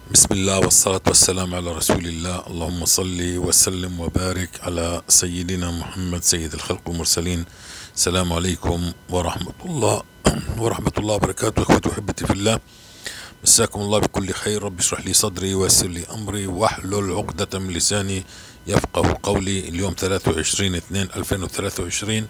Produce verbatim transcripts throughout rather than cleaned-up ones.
بسم الله والصلاة والسلام على رسول الله. اللهم صل وسلم وبارك على سيدنا محمد سيد الخلق والمرسلين. السلام عليكم ورحمة الله ورحمة الله وبركاته. اخوتي وحبتي في الله، مساكم الله بكل خير. رب اشرح لي صدري ويسر لي امري واحلل عقدة من لساني يفقه قولي. اليوم ثلاثة وعشرين اثنين ألفين وثلاثة وعشرين،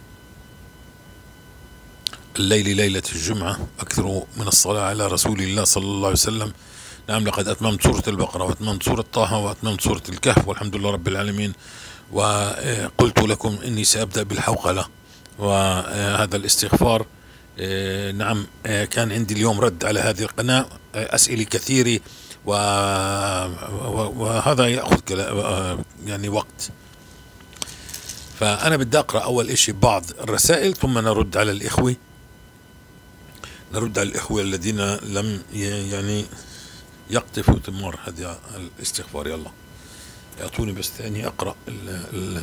الليل ليلة الجمعة. أكثروا من الصلاة على رسول الله صلى الله عليه وسلم. نعم، لقد أتممت سورة البقرة وأتممت سورة طه وأتممت سورة الكهف والحمد لله رب العالمين. وقلت لكم إني سأبدأ بالحوقلة وهذا الاستغفار. نعم، كان عندي اليوم رد على هذه القناة أسئلة كثيرة، وهذا يأخذ يعني وقت. فأنا بدي أقرأ أول إشي بعض الرسائل ثم نرد على الإخوة نرد على الإخوة الذين لم يعني يقطفوا ثمار هذا الاستغفار. يلا يعطوني بس ثاني أقرأ ال ال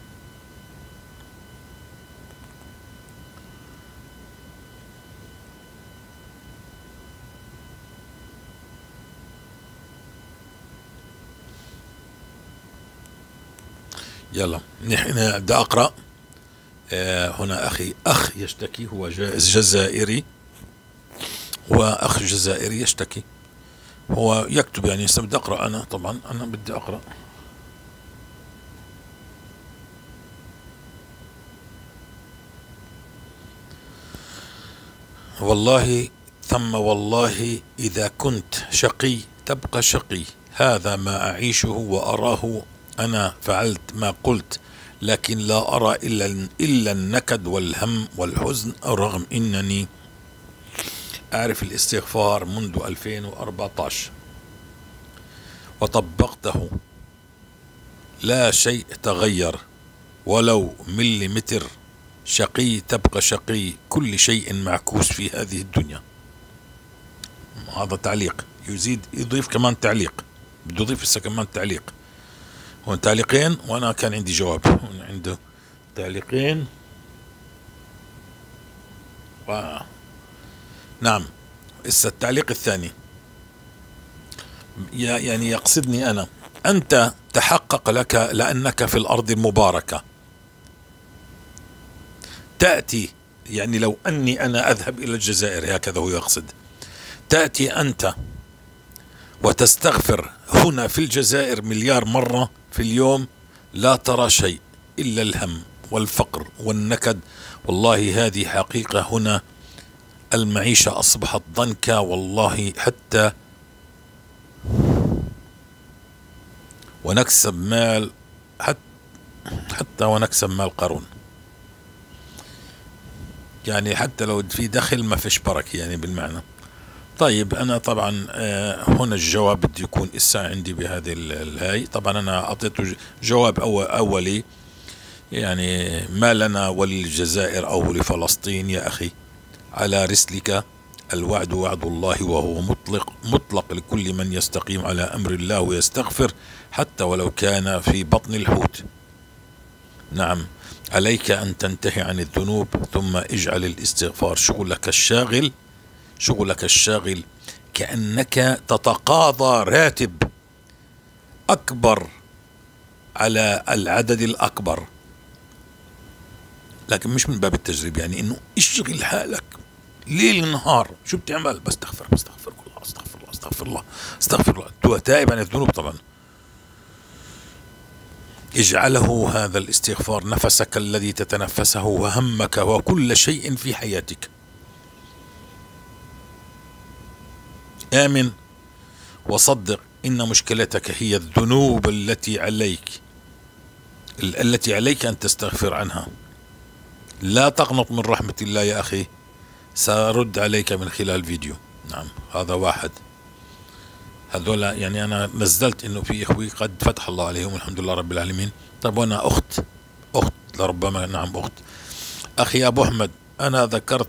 يلا نحن بدي أقرأ. آه هنا أخي أخ يشتكي، هو جزائري، وأخ جزائري يشتكي، هو يكتب يعني بدي أقرأ. أنا طبعا أنا بدي أقرأ. والله ثم والله إذا كنت شقي تبقى شقي، هذا ما أعيشه وأراه. أنا فعلت ما قلت، لكن لا أرى إلا إلا النكد والهم والحزن، رغم أنني أعرف الاستغفار منذ ألفين وأربعة عشر وطبقته. لا شيء تغير ولو مليمتر. شقي تبقى شقي، كل شيء معكوس في هذه الدنيا. هذا تعليق، يزيد يضيف كمان تعليق، بده يضيف هسه كمان تعليق. هون تعليقين وانا كان عندي جواب. هون عنده تعليقين و... نعم. هسه التعليق الثاني يعني يقصدني أنا: أنت تحقق لك لأنك في الأرض المباركة. تأتي يعني لو أني أنا أذهب إلى الجزائر، هكذا هو يقصد، تأتي أنت وتستغفر هنا في الجزائر مليار مرة في اليوم، لا ترى شيء إلا الهم والفقر والنكد. والله هذه حقيقة. هنا المعيشة أصبحت ضنكا، والله حتى ونكسب مال حتى, حتى ونكسب مال قارون. يعني حتى لو في دخل ما فيش بركة يعني بالمعنى. طيب أنا طبعا هنا الجواب بده يكون إسا عندي بهذه الهاي. طبعا أنا أعطيته جواب أول أولي، يعني ما لنا وللجزائر أو لفلسطين يا أخي، على رسلك الوعد وعد الله، وهو مطلق مطلق لكل من يستقيم على أمر الله ويستغفر حتى ولو كان في بطن الحوت. نعم، عليك أن تنتهي عن الذنوب، ثم اجعل الاستغفار شغلك الشاغل شغلك الشاغل كأنك تتقاضى راتب أكبر على العدد الأكبر، لكن مش من باب التجريب، يعني إنه اشغل حالك ليل نهار. شو بتعمل؟ بستغفر بستغفر الله استغفر الله استغفر الله استغفر الله. تو تائب عن الذنوب طبعا. اجعله هذا الاستغفار نفسك الذي تتنفسه، وهمك، وكل شيء في حياتك. آمن وصدق إن مشكلتك هي الذنوب التي عليك التي عليك أن تستغفر عنها. لا تقنط من رحمة الله يا أخي، سأرد عليك من خلال فيديو. نعم، هذا واحد. هذول يعني أنا نزلت إنه في إخوي قد فتح الله عليهم الحمد لله رب العالمين. طب وأنا أخت أخت لربما، نعم أخت. أخي أبو أحمد، أنا ذكرت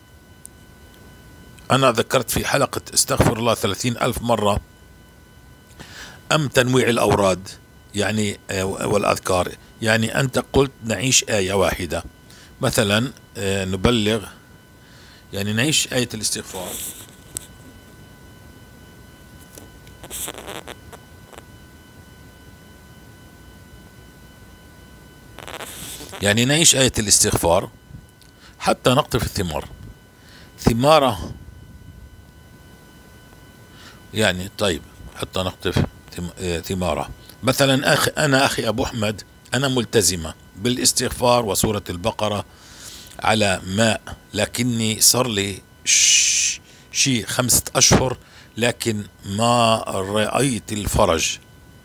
أنا ذكرت في حلقة استغفر الله ثلاثين ألف مرة أم تنويع الأوراد يعني والأذكار. يعني أنت قلت نعيش آية واحدة مثلا، نبلغ يعني نعيش آية الاستغفار. يعني نعيش آية الاستغفار حتى نقطف الثمار. ثمارة يعني طيب حتى نقطف ثمارة. مثلا أخي أنا أخي أبو أحمد، أنا ملتزمة بالاستغفار وسورة البقرة على ماء، لكني صار لي شيء خمسة أشهر لكن ما رأيت الفرج،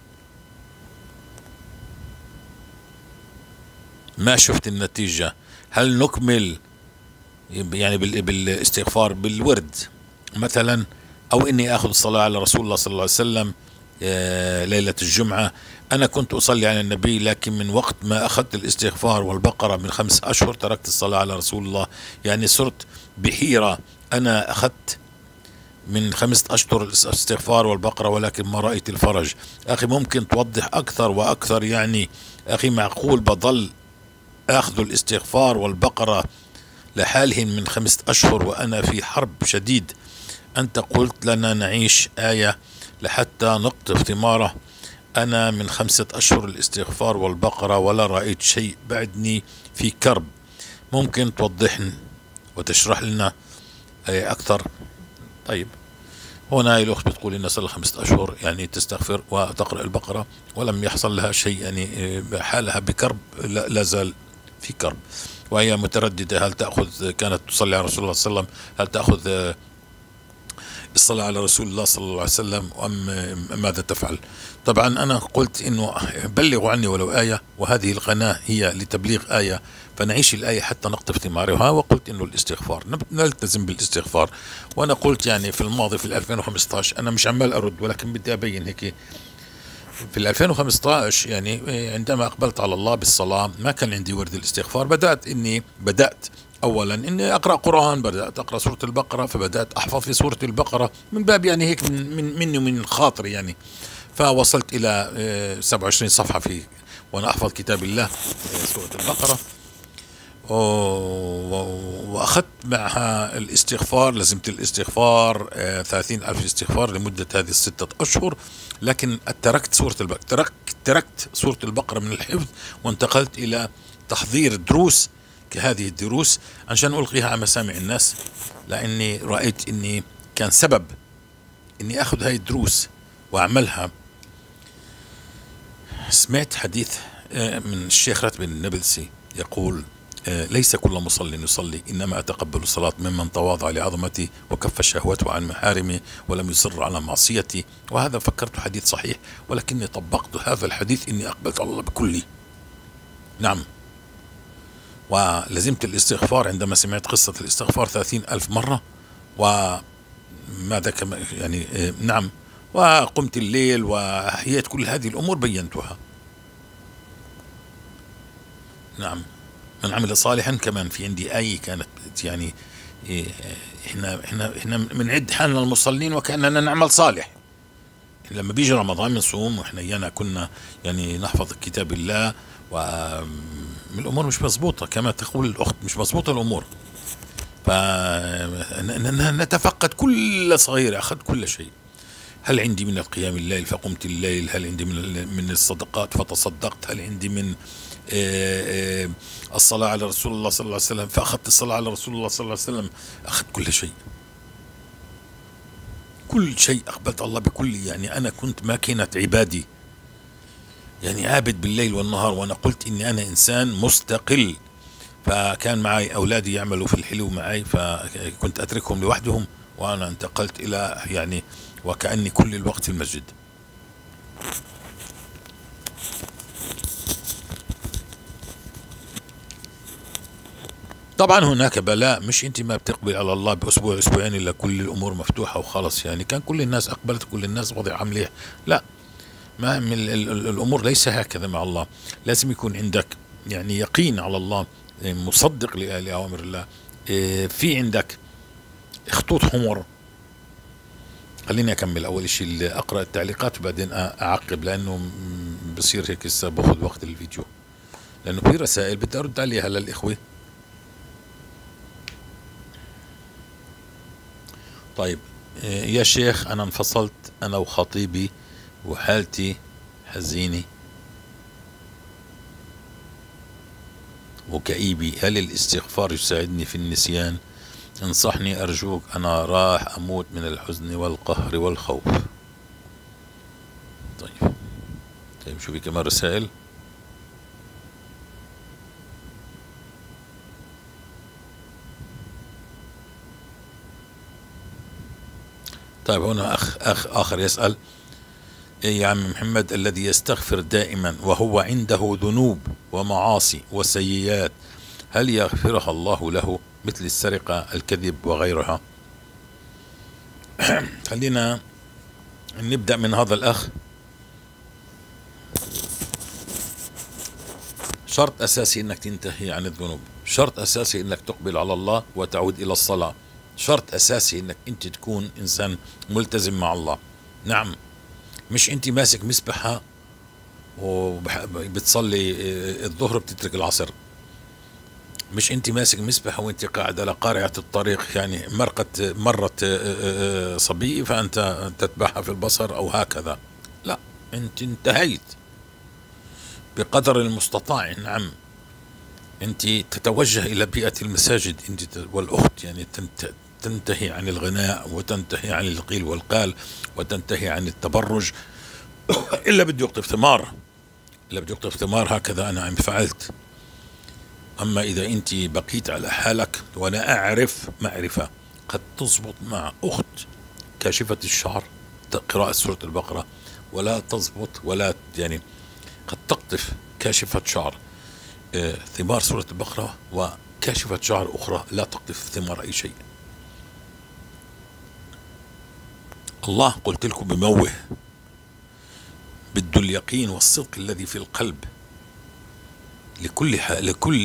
ما شفت النتيجة. هل نكمل يعني بالاستغفار بالورد مثلا، أو إني أخذ الصلاة على رسول الله صلى الله عليه وسلم ليلة الجمعة؟ أنا كنت أصلي على النبي، لكن من وقت ما أخذت الاستغفار والبقرة من خمس أشهر تركت الصلاة على رسول الله. يعني صرت بحيرة، أنا أخذت من خمسة أشهر الاستغفار والبقرة ولكن ما رأيت الفرج. أخي ممكن توضح أكثر وأكثر؟ يعني أخي معقول بضل أخذ الاستغفار والبقرة لحالهن من خمسة أشهر وأنا في حرب شديد؟ أنت قلت لنا نعيش آية لحتى نقطف ثماره. أنا من خمسة أشهر الاستغفار والبقرة ولا رأيت شيء، بعدني في كرب. ممكن توضحن وتشرح لنا آية أكثر؟ طيب هنا هاي الأخت بتقول إن صار خمسة أشهر يعني تستغفر وتقرأ البقرة ولم يحصل لها شيء، يعني حالها بكرب، لا زال في كرب، وهي مترددة هل تأخذ، كانت تصلي على رسول الله صلى الله عليه وسلم، هل تأخذ الصلاة على رسول الله صلى الله عليه وسلم أم ماذا تفعل؟ طبعا أنا قلت إنه بلغوا عني ولو آية، وهذه القناة هي لتبليغ آية، فنعيش الآية حتى نقطف ثمارها. وقلت إنه الاستغفار نلتزم بالاستغفار. وأنا قلت يعني في الماضي في ألفين وخمسة عشر، أنا مش عمال أرد ولكن بدي أبين هيك، في ألفين وخمسة عشر يعني عندما أقبلت على الله بالصلاة ما كان عندي ورد الاستغفار. بدأت إني بدأت أولا إني أقرأ قرآن، بدأت أقرأ سورة البقرة، فبدأت أحفظ في سورة البقرة من باب يعني هيك من من مني ومن خاطري يعني. فوصلت إلى سبعة وعشرين صفحة في وأنا أحفظ كتاب الله سورة البقرة، وأخذت معها الاستغفار، لزمت الاستغفار ثلاثين ألف استغفار لمدة هذه الستة أشهر. لكن تركت سورة البقرة، تركت, تركت سورة البقرة من الحفظ وانتقلت إلى تحضير دروس كهذه الدروس عشان ألقيها على مسامع الناس، لأني رأيت أني كان سبب أني أخذ هاي الدروس وأعملها. سمعت حديث من الشيخ راتب النابلسي يقول: ليس كل مصل يصلي، إنما أتقبل الصلاة ممن تواضع لعظمتي وكف شهوته عن محارمي ولم يصر على معصيتي. وهذا فكرت حديث صحيح، ولكني طبقت هذا الحديث إني أقبلت على الله بكلي. نعم، ولزمت الاستغفار عندما سمعت قصة الاستغفار ثلاثين ألف مرة، وماذا كما يعني نعم، وقمت الليل وأحييت كل هذه الأمور بينتها. نعم، من عمل صالحا كمان في عندي آية كانت يعني احنا احنا احنا بنعد حالنا المصلين وكأننا نعمل صالح. لما بيجي رمضان بنصوم واحنا ايانا كنا يعني نحفظ كتاب الله، والامور مش مضبوطه كما تقول الاخت، مش مضبوطه الامور. فنتفقد كل صغيره، اخذ كل شيء. هل عندي من القيام الليل فقمت الليل؟ هل عندي من من الصدقات فتصدقت؟ هل عندي من آآ آآ الصلاة على رسول الله صلى الله عليه وسلم فأخذت الصلاة على رسول الله صلى الله عليه وسلم؟ أخذت كل شيء، كل شيء أقبلت الله بكل. يعني أنا كنت ماكينة عبادي، يعني عابد بالليل والنهار. وأنا قلت إني أنا إنسان مستقل، فكان معي أولادي يعملوا في الحلو معي، فكنت أتركهم لوحدهم، وأنا انتقلت إلى يعني وكأني كل الوقت في المسجد. طبعا هناك بلاء، مش انت ما بتقبل على الله باسبوع اسبوعين الا كل الامور مفتوحه وخلص. يعني كان كل الناس اقبلت، كل الناس وضعها مليح. لا، ما من الامور ليس هكذا مع الله. لازم يكون عندك يعني يقين على الله، مصدق لاوامر الله، في عندك خطوط حمر. خليني اكمل اول شيء، اقرا التعليقات وبعدين اعقب، لانه بصير هيك لسه باخذ وقت الفيديو، لانه في رسائل بدي ارد عليها للاخوه. طيب يا شيخ أنا انفصلت أنا وخطيبي وحالتي حزينة وكئيبي، هل الاستغفار يساعدني في النسيان؟ انصحني أرجوك، أنا راح أموت من الحزن والقهر والخوف. طيب طيب شو في كمان رسائل؟ طيب هنا أخ أخ آخر يسأل: إيه يا عم محمد، الذي يستغفر دائما وهو عنده ذنوب ومعاصي وسيئات، هل يغفرها الله له مثل السرقة الكذب وغيرها؟ خلينا نبدأ من هذا الأخ. شرط أساسي أنك تنتهي عن الذنوب، شرط أساسي أنك تقبل على الله وتعود إلى الصلاة، شرط أساسي أنك أنت تكون إنسان ملتزم مع الله. نعم، مش أنت ماسك مسبحة وبتصلي الظهر بتترك العصر، مش انت ماسك مسبحة وانت قاعد على قارعة الطريق، يعني مرقت مرت صبي فانت تتبعها في البصر او هكذا، لا، انت انتهيت بقدر المستطاع. نعم، انت تتوجه الى بيئة المساجد انت والاخت، يعني تنتهي عن الغناء وتنتهي عن القيل والقال وتنتهي عن التبرج الا بده يقطف ثمار، الا بده يقطف ثمار، هكذا انا فعلت. أما إذا أنت بقيت على حالك، وأنا أعرف معرفة قد تزبط مع أخت كاشفة الشعر قراءة سورة البقرة ولا تزبط، ولا يعني قد تقطف كاشفة شعر آه ثمار سورة البقرة، وكاشفة شعر أخرى لا تقطف ثمار أي شيء. الله قلت لكم بموه، بده اليقين والصدق الذي في القلب. لكل لكل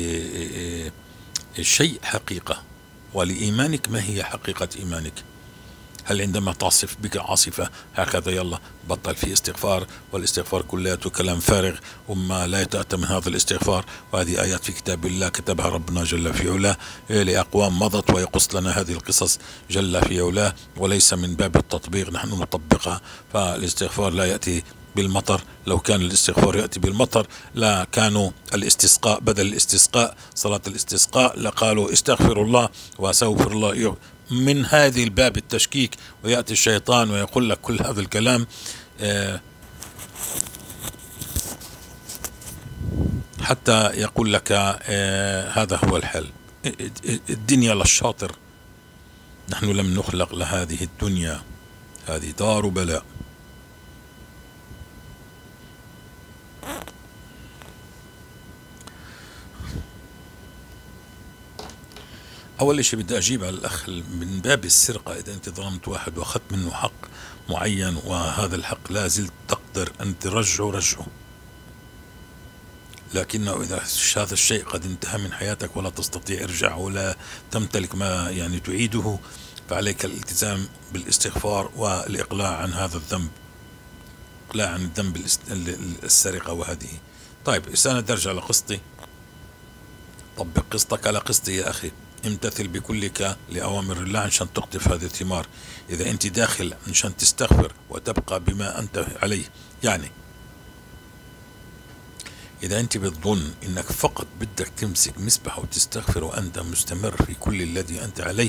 شيء حقيقة، ولإيمانك ما هي حقيقة إيمانك؟ هل عندما تعصف بك عاصفة هكذا يلا بطل في استغفار، والاستغفار كلياته كلام فارغ وما لا يتأتى من هذا الاستغفار؟ وهذه آيات في كتاب الله كتبها ربنا جل في علاه لأقوام مضت، ويقص لنا هذه القصص جل في علاه، وليس من باب التطبيق، نحن نطبقها. فالاستغفار لا يأتي بالمطر، لو كان الاستغفار يأتي بالمطر لا كانوا الاستسقاء بدل الاستسقاء صلاة الاستسقاء لقالوا استغفروا الله واستغفر الله. من هذه الباب التشكيك، ويأتي الشيطان ويقول لك كل هذا الكلام آه حتى يقول لك آه هذا هو الحل. الدنيا للشاطر، نحن لم نخلق لهذه الدنيا، هذه دار بلاء. أول شيء بدي أجيب على الأخ من باب السرقة، إذا أنت ظلمت واحد وأخذت منه حق معين وهذا الحق لا زلت تقدر أن ترجعه رجعه، لكنه إذا هذا الشيء قد انتهى من حياتك ولا تستطيع إرجاعه ولا تمتلك ما يعني تعيده، فعليك الالتزام بالاستغفار والإقلاع عن هذا الذنب، إقلاع عن الذنب السرقة وهذه. طيب أنا أرجع لقصتي، طبق قصتك على قصتي يا أخي، امتثل بكلك لأوامر الله عشان تقطف هذه الثمار. إذا أنت داخل عشان تستغفر وتبقى بما أنت عليه، يعني إذا أنت بتظن أنك فقط بدك تمسك مسبح وتستغفر وأنت مستمر في كل الذي أنت عليه،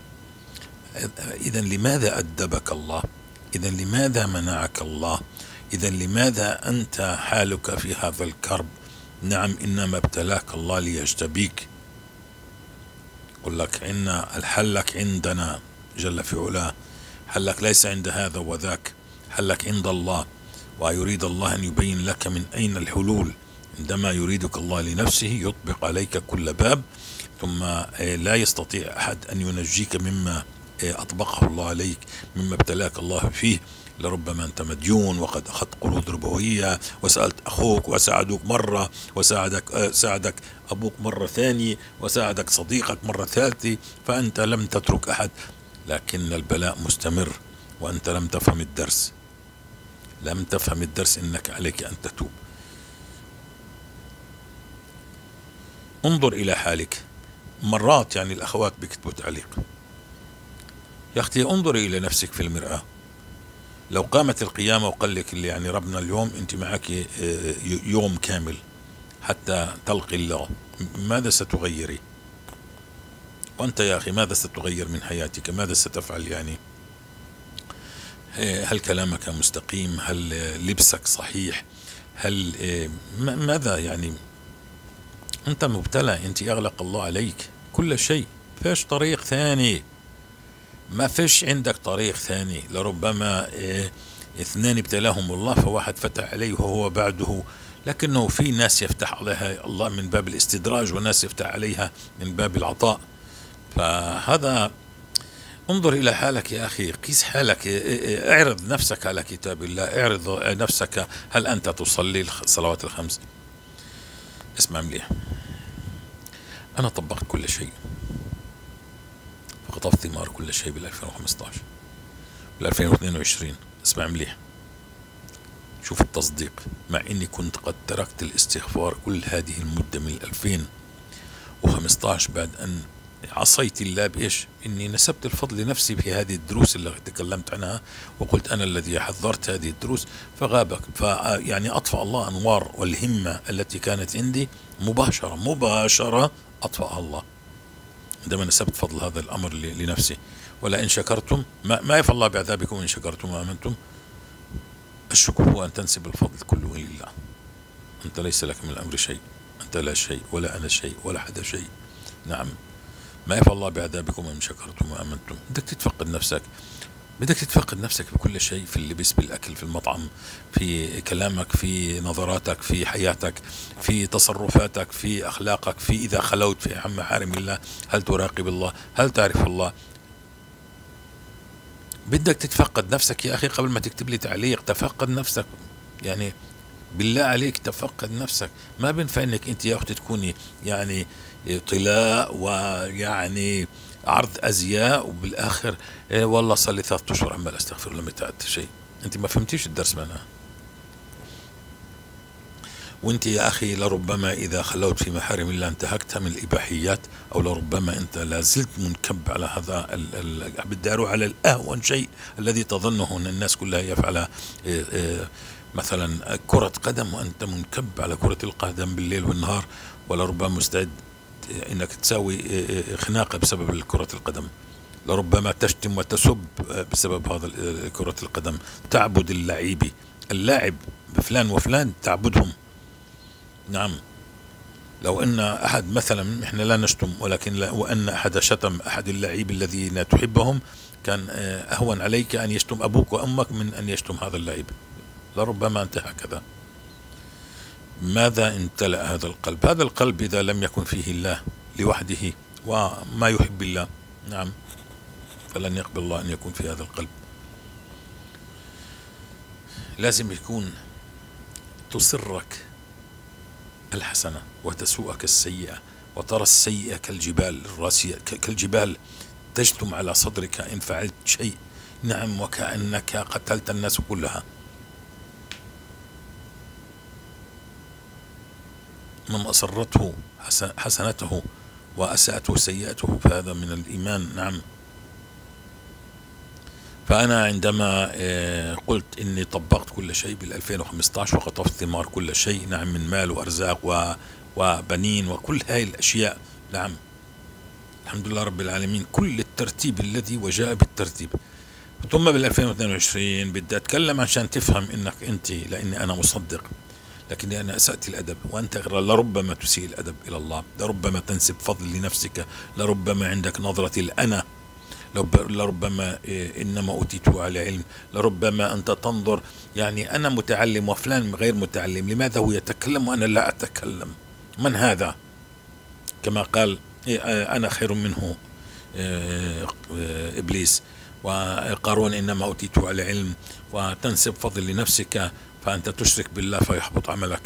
إذا لماذا أدبك الله؟ إذا لماذا منعك الله؟ إذا لماذا أنت حالك في هذا الكرب؟ نعم، إنما ابتلاك الله ليجتبيك. يقول لك إن الحلك عندنا جل في علاه، حلك ليس عند هذا وذاك، حلك عند الله، ويريد الله أن يبين لك من أين الحلول. عندما يريدك الله لنفسه يطبق عليك كل باب، ثم لا يستطيع أحد أن ينجيك مما أطبقه الله عليك، مما ابتلاك الله فيه. لربما أنت مديون وقد أخذت قروض ربوية وسألت أخوك وساعدوك مرة، وساعدك ساعدك أبوك مرة ثانية، وساعدك صديقك مرة ثالثة، فأنت لم تترك أحد، لكن البلاء مستمر وأنت لم تفهم الدرس، لم تفهم الدرس إنك عليك أن تتوب. انظر إلى حالك. مرات يعني الأخوات بيكتبوا تعليق يا أختي انظري إلى نفسك في المرآة. لو قامت القيامة وقال لك اللي يعني ربنا اليوم أنت معك يوم كامل حتى تلقي الله، ماذا ستغيري؟ وأنت يا أخي ماذا ستغير من حياتك؟ ماذا ستفعل يعني؟ هل كلامك مستقيم؟ هل لبسك صحيح؟ هل ماذا يعني؟ أنت مبتلى، أنت أغلق الله عليك كل شيء، فيش طريق ثاني، ما فيش عندك طريق ثاني. لربما اثنان ابتلاهم الله فواحد فتح عليه وهو بعده، لكنه في ناس يفتح عليها الله من باب الاستدراج وناس يفتح عليها من باب العطاء. فهذا انظر إلى حالك يا أخي، قيس حالك، اعرض نفسك على كتاب الله، اعرض نفسك هل أنت تصلي الصلوات الخمس؟ اسمع مليح، أنا طبقت كل شيء فقطفت ثمار كل شيء بال ألفين وخمسة عشر بال ألفين واثنين وعشرين. اسمع مليح، شوف التصديق، مع إني كنت قد تركت الاستغفار كل هذه المدة من ألفين وخمسة عشر بعد أن عصيت الله بإيش؟ إني نسبت الفضل لنفسي في هذه الدروس اللي تكلمت عنها، وقلت أنا الذي حضرت هذه الدروس فغابك، فيعني أطفأ الله أنوار والهمة التي كانت عندي مباشرة مباشرة أطفأها الله عندما نسبت فضل هذا الأمر لنفسي. ولئن شكرتم ما, ما يفعل الله بعذابكم إن شكرتم وآمنتم. الشكر هو أن تنسب الفضل كله لله، أنت ليس لك من الأمر شيء، أنت لا شيء ولا أنا شيء ولا حدا شيء. نعم، ما يفعل الله بعذابكم إن شكرتم وآمنتم. بدك تتفقد نفسك، بدك تتفقد نفسك بكل شيء، في اللبس، بالأكل، في المطعم، في كلامك، في نظراتك، في حياتك، في تصرفاتك، في أخلاقك، في إذا خلوت في محارم الله، هل تراقب الله؟ هل تعرف الله؟ بدك تتفقد نفسك يا أخي قبل ما تكتب لي تعليق. تفقد نفسك يعني، بالله عليك تفقد نفسك. ما بينفع انك انت يا اختي تكوني يعني طلاء ويعني عرض ازياء وبالاخر إيه والله صار لي ثلاث اشهر عمال استغفر الله متى شيء. انت ما فهمتيش الدرس منها. وانت يا اخي لربما اذا خلوت في محارم الله انتهكتها من الاباحيات، او لربما انت لا زلت منكب على هذا بدي اروح على الاهون شيء الذي تظنه ان الناس كلها يفعلها. إيه إيه مثلا كرة قدم، وأنت منكب على كرة القدم بالليل والنهار، ولربما مستعد أنك تساوي خناقة بسبب كرة القدم، لربما تشتم وتسب بسبب هذا كرة القدم، تعبد اللعيبي اللاعب بفلان وفلان تعبدهم. نعم، لو أن أحد مثلا، إحنا لا نشتم، ولكن لا، وأن أحد شتم أحد اللاعبين الذين تحبهم كان أهون عليك أن يشتم أبوك وأمك من أن يشتم هذا اللاعب. لربما أنت هكذا. ماذا امتلأ هذا القلب؟ هذا القلب إذا لم يكن فيه الله لوحده وما يحب الله، نعم، فلن يقبل الله أن يكون في هذا القلب. لازم يكون تصرك الحسنة وتسوءك السيئة، وترى السيئة كالجبال الراسية، كالجبال تجتم على صدرك إن فعلت شيء، نعم، وكأنك قتلت الناس كلها. من أسرته حسنته وأساءته سيئته فهذا من الإيمان. نعم. فأنا عندما قلت إني طبقت كل شيء بالألفين وخمسة عشر وقطفت ثمار كل شيء، نعم، من مال وأرزاق وبنين وكل هاي الأشياء، نعم، الحمد لله رب العالمين، كل الترتيب الذي وجاء بالترتيب. ثم بالألفين واثنين وعشرين بدي أتكلم عشان تفهم إنك أنت، لأني أنا مصدق، لكني أنا أسأت الأدب، وأنت لربما تسيء الأدب إلى الله، لربما تنسب فضل لنفسك، لربما عندك نظرة الأنا، لربما إنما أوتيته على علم، لربما أنت تنظر يعني أنا متعلم وفلان غير متعلم، لماذا هو يتكلم وأنا لا أتكلم؟ من هذا؟ كما قال أنا خير منه إبليس، وقارون إنما أوتيته على علم، وتنسب فضل لنفسك فأنت تشرك بالله فيحبط عملك.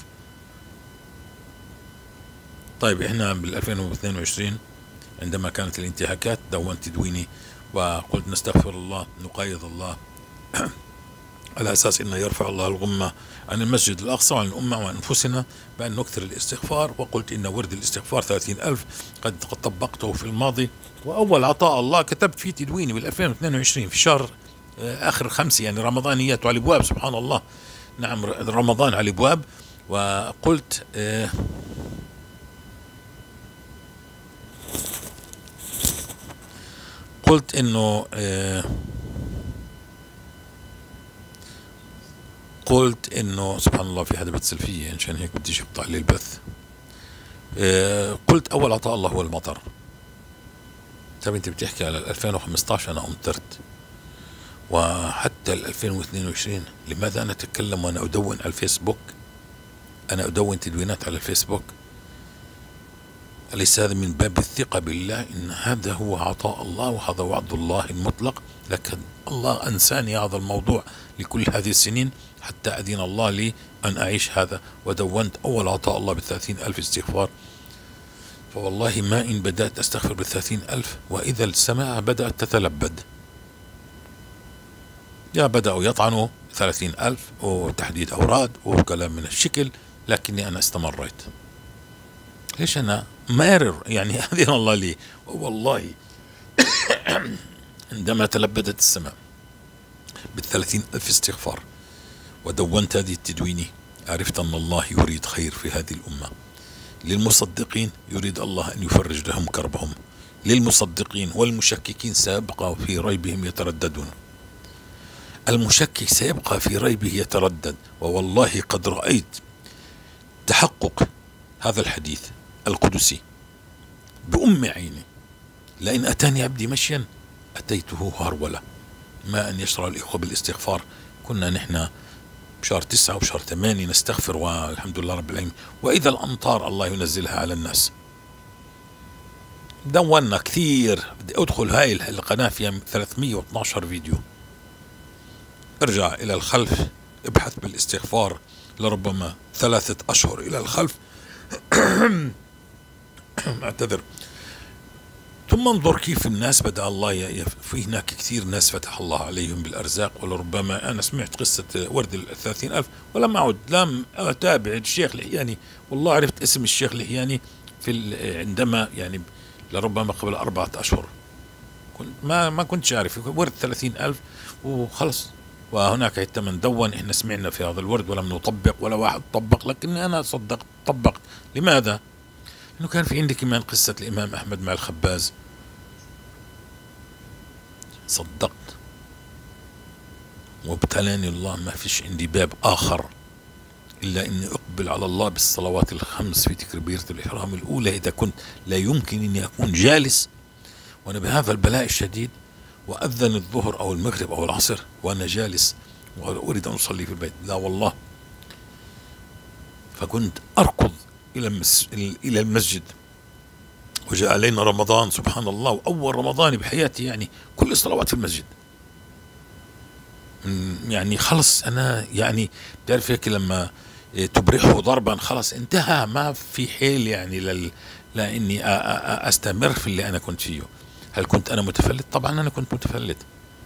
طيب إحنا بال ألفين واثنين وعشرين عندما كانت الانتهاكات دونت تدويني وقلت نستغفر الله، نقايض الله على أساس أنه يرفع الله الغمة عن المسجد الأقصى وعن الأمة وعن أنفسنا بأن نكثر الاستغفار. وقلت إن ورد الاستغفار ثلاثين ألف قد قد طبقته في الماضي، وأول عطاء الله كتبت في تدويني بال ألفين واثنين وعشرين في شهر آخر خمسة، يعني رمضانيات على الأبواب، سبحان الله. نعم، رمضان على الأبواب. وقلت آه قلت إنه آه قلت انه سبحان الله في حدا بيتصل فيي، عشان هيك بديش اقطع لي البث. آه قلت اول عطاء الله هو المطر. طيب انت بتحكي على ألفين وخمسطعش، انا امطرت، وحتى ألفين واثنين وعشرين لماذا انا اتكلم وانا ادون على الفيسبوك؟ انا ادون تدوينات على الفيسبوك. أليس هذا من باب الثقة بالله ان هذا هو عطاء الله وهذا وعد الله المطلق؟ لكن الله انساني هذا الموضوع لكل هذه السنين حتى أذن الله لي أن أعيش هذا، ودونت أول عطاء الله بالثلاثين ألف استغفار. فوالله ما إن بدأت أستغفر بالثلاثين ألف وإذا السماء بدأت تتلبد. يا بدأوا يطعنوا ثلاثين ألف وتحديد أوراد وكلام من الشكل، لكني أنا استمريت. ليش أنا مارر؟ يعني أذن الله لي. والله عندما تلبدت السماء بالثلاثين ألف استغفار ودونت هذه التدويني، عرفت أن الله يريد خير في هذه الأمة. للمصدقين يريد الله أن يفرج لهم كربهم، للمصدقين والمشككين سيبقى في ريبهم يترددون. المشكك سيبقى في ريبه يتردد، ووالله قد رأيت تحقق هذا الحديث القدسي بأم عيني. لئن أتاني عبدي مشيا أتيته هرولة. ما أن يشرع الإخوة بالاستغفار. كنا نحن بشهر تسعة وبشهر ثمانية نستغفر والحمد لله رب العالمين، وإذا الأمطار الله ينزلها على الناس. دونا كثير. بدي أدخل هاي القناة فيها ثلاثمئة واثني عشر فيديو. ارجع إلى الخلف، ابحث بالاستغفار لربما ثلاثة أشهر إلى الخلف. أعتذر. ثم انظر كيف الناس بدأ الله ي... في هناك كثير ناس فتح الله عليهم بالأرزاق. ولربما أنا سمعت قصة ورد الثلاثين ألف ولم أعد لم أتابع الشيخ الحياني. والله عرفت اسم الشيخ الحياني في ال... عندما يعني لربما قبل أربعة أشهر كنت ما ما كنتش عارف ورد ثلاثين ألف وخلص. وهناك الثمن دون. إحنا سمعنا في هذا الورد ولم نطبق ولا واحد طبق، لكني أنا صدقت طبقت. لماذا؟ إنه كان في عندي كمان قصة الإمام أحمد مع الخباز. صدقت وابتلاني الله. ما فيش عندي باب آخر إلا إني أقبل على الله بالصلوات الخمس في تكبيرة الإحرام الأولى إذا كنت لا يمكن إني أكون جالس وأنا بهذا البلاء الشديد، وأذن الظهر أو المغرب أو العصر وأنا جالس وأريد أن أصلي في البيت. لا والله. فكنت أركض إلى إلى المسجد. وجاء علينا رمضان سبحان الله، وأول رمضان بحياتي يعني كل الصلوات في المسجد. يعني خلص أنا يعني بتعرف هيك لما تبرحه ضربا خلص انتهى، ما في حيل يعني لل... لاني استمر في اللي انا كنت فيه. هل كنت انا متفلت؟ طبعا انا كنت متفلت.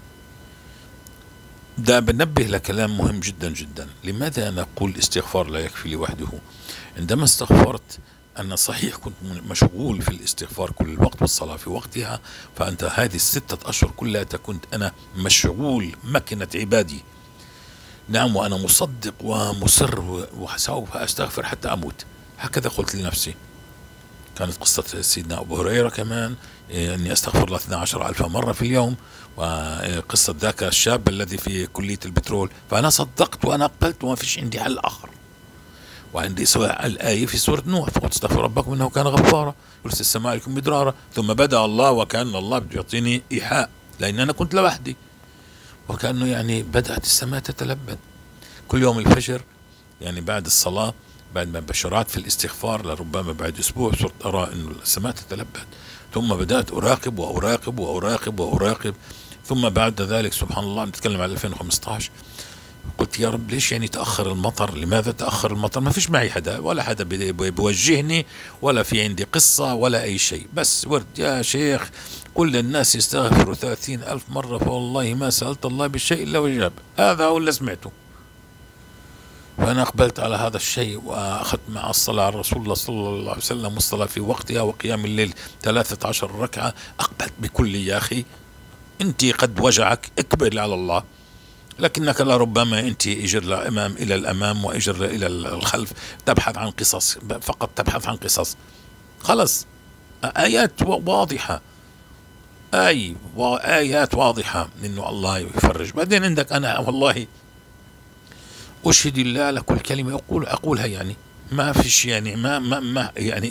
ده بنبه لكلام مهم جدا جدا. لماذا انا اقول الاستغفار لا يكفي لوحده؟ عندما استغفرت أنا صحيح كنت مشغول في الاستغفار كل الوقت والصلاة في وقتها، فأنت هذه الستة أشهر كلها كنت أنا مشغول مكنة عبادي. نعم، وأنا مصدق ومصر وسوف أستغفر حتى أموت. هكذا قلت لنفسي. كانت قصة سيدنا أبو هريرة كمان أني أستغفر الله اثنتي عشرة ألف مرة في اليوم، وقصة ذاك الشاب الذي في كلية البترول. فأنا صدقت وأنا قبلت وما فيش عندي حل آخر. وعندي سواء الآية في سورة نوح فقلت استغفر ربكم إنه كان غفارا يرسل السماء عليكم مدرارا. ثم بدأ الله وكان الله بده يعطيني إيحاء لأن أنا كنت لوحدي، وكأنه يعني بدأت السماء تتلبد كل يوم الفجر. يعني بعد الصلاة بعد ما بشرات في الاستغفار لربما بعد أسبوع صرت أرى إنه السماء تتلبد. ثم بدأت أراقب وأراقب وأراقب وأراقب. ثم بعد ذلك سبحان الله نتكلم على ألفين وخمسطعش قلت يا رب ليش يعني تأخر المطر؟ لماذا تأخر المطر؟ ما فيش معي حدا، ولا حدا بي- بي- بيوجهني، ولا في عندي قصة ولا أي شيء، بس ورد يا شيخ كل الناس يستغفروا ثلاثين ألف مرة، فوالله ما سألت الله بشيء إلا وجاب. هذا هو اللي سمعته. فأنا أقبلت على هذا الشيء، وأخذت مع الصلاة على رسول الله صلى الله عليه وسلم، والصلاة في وقتها، وقيام الليل ثلاثة عشر ركعة. أقبلت بكل يا أخي، أنت قد وجعك اقبل على الله، لكنك لربما أنت إجر الأمام إلى الأمام وإجر إلى الخلف، تبحث عن قصص فقط، تبحث عن قصص. خلص، آيات واضحة، أي وآيات واضحة إنه الله يفرج. بعدين عندك أنا والله أشهد الله على كل كلمة أقول أقولها، يعني ما فيش يعني ما ما, ما يعني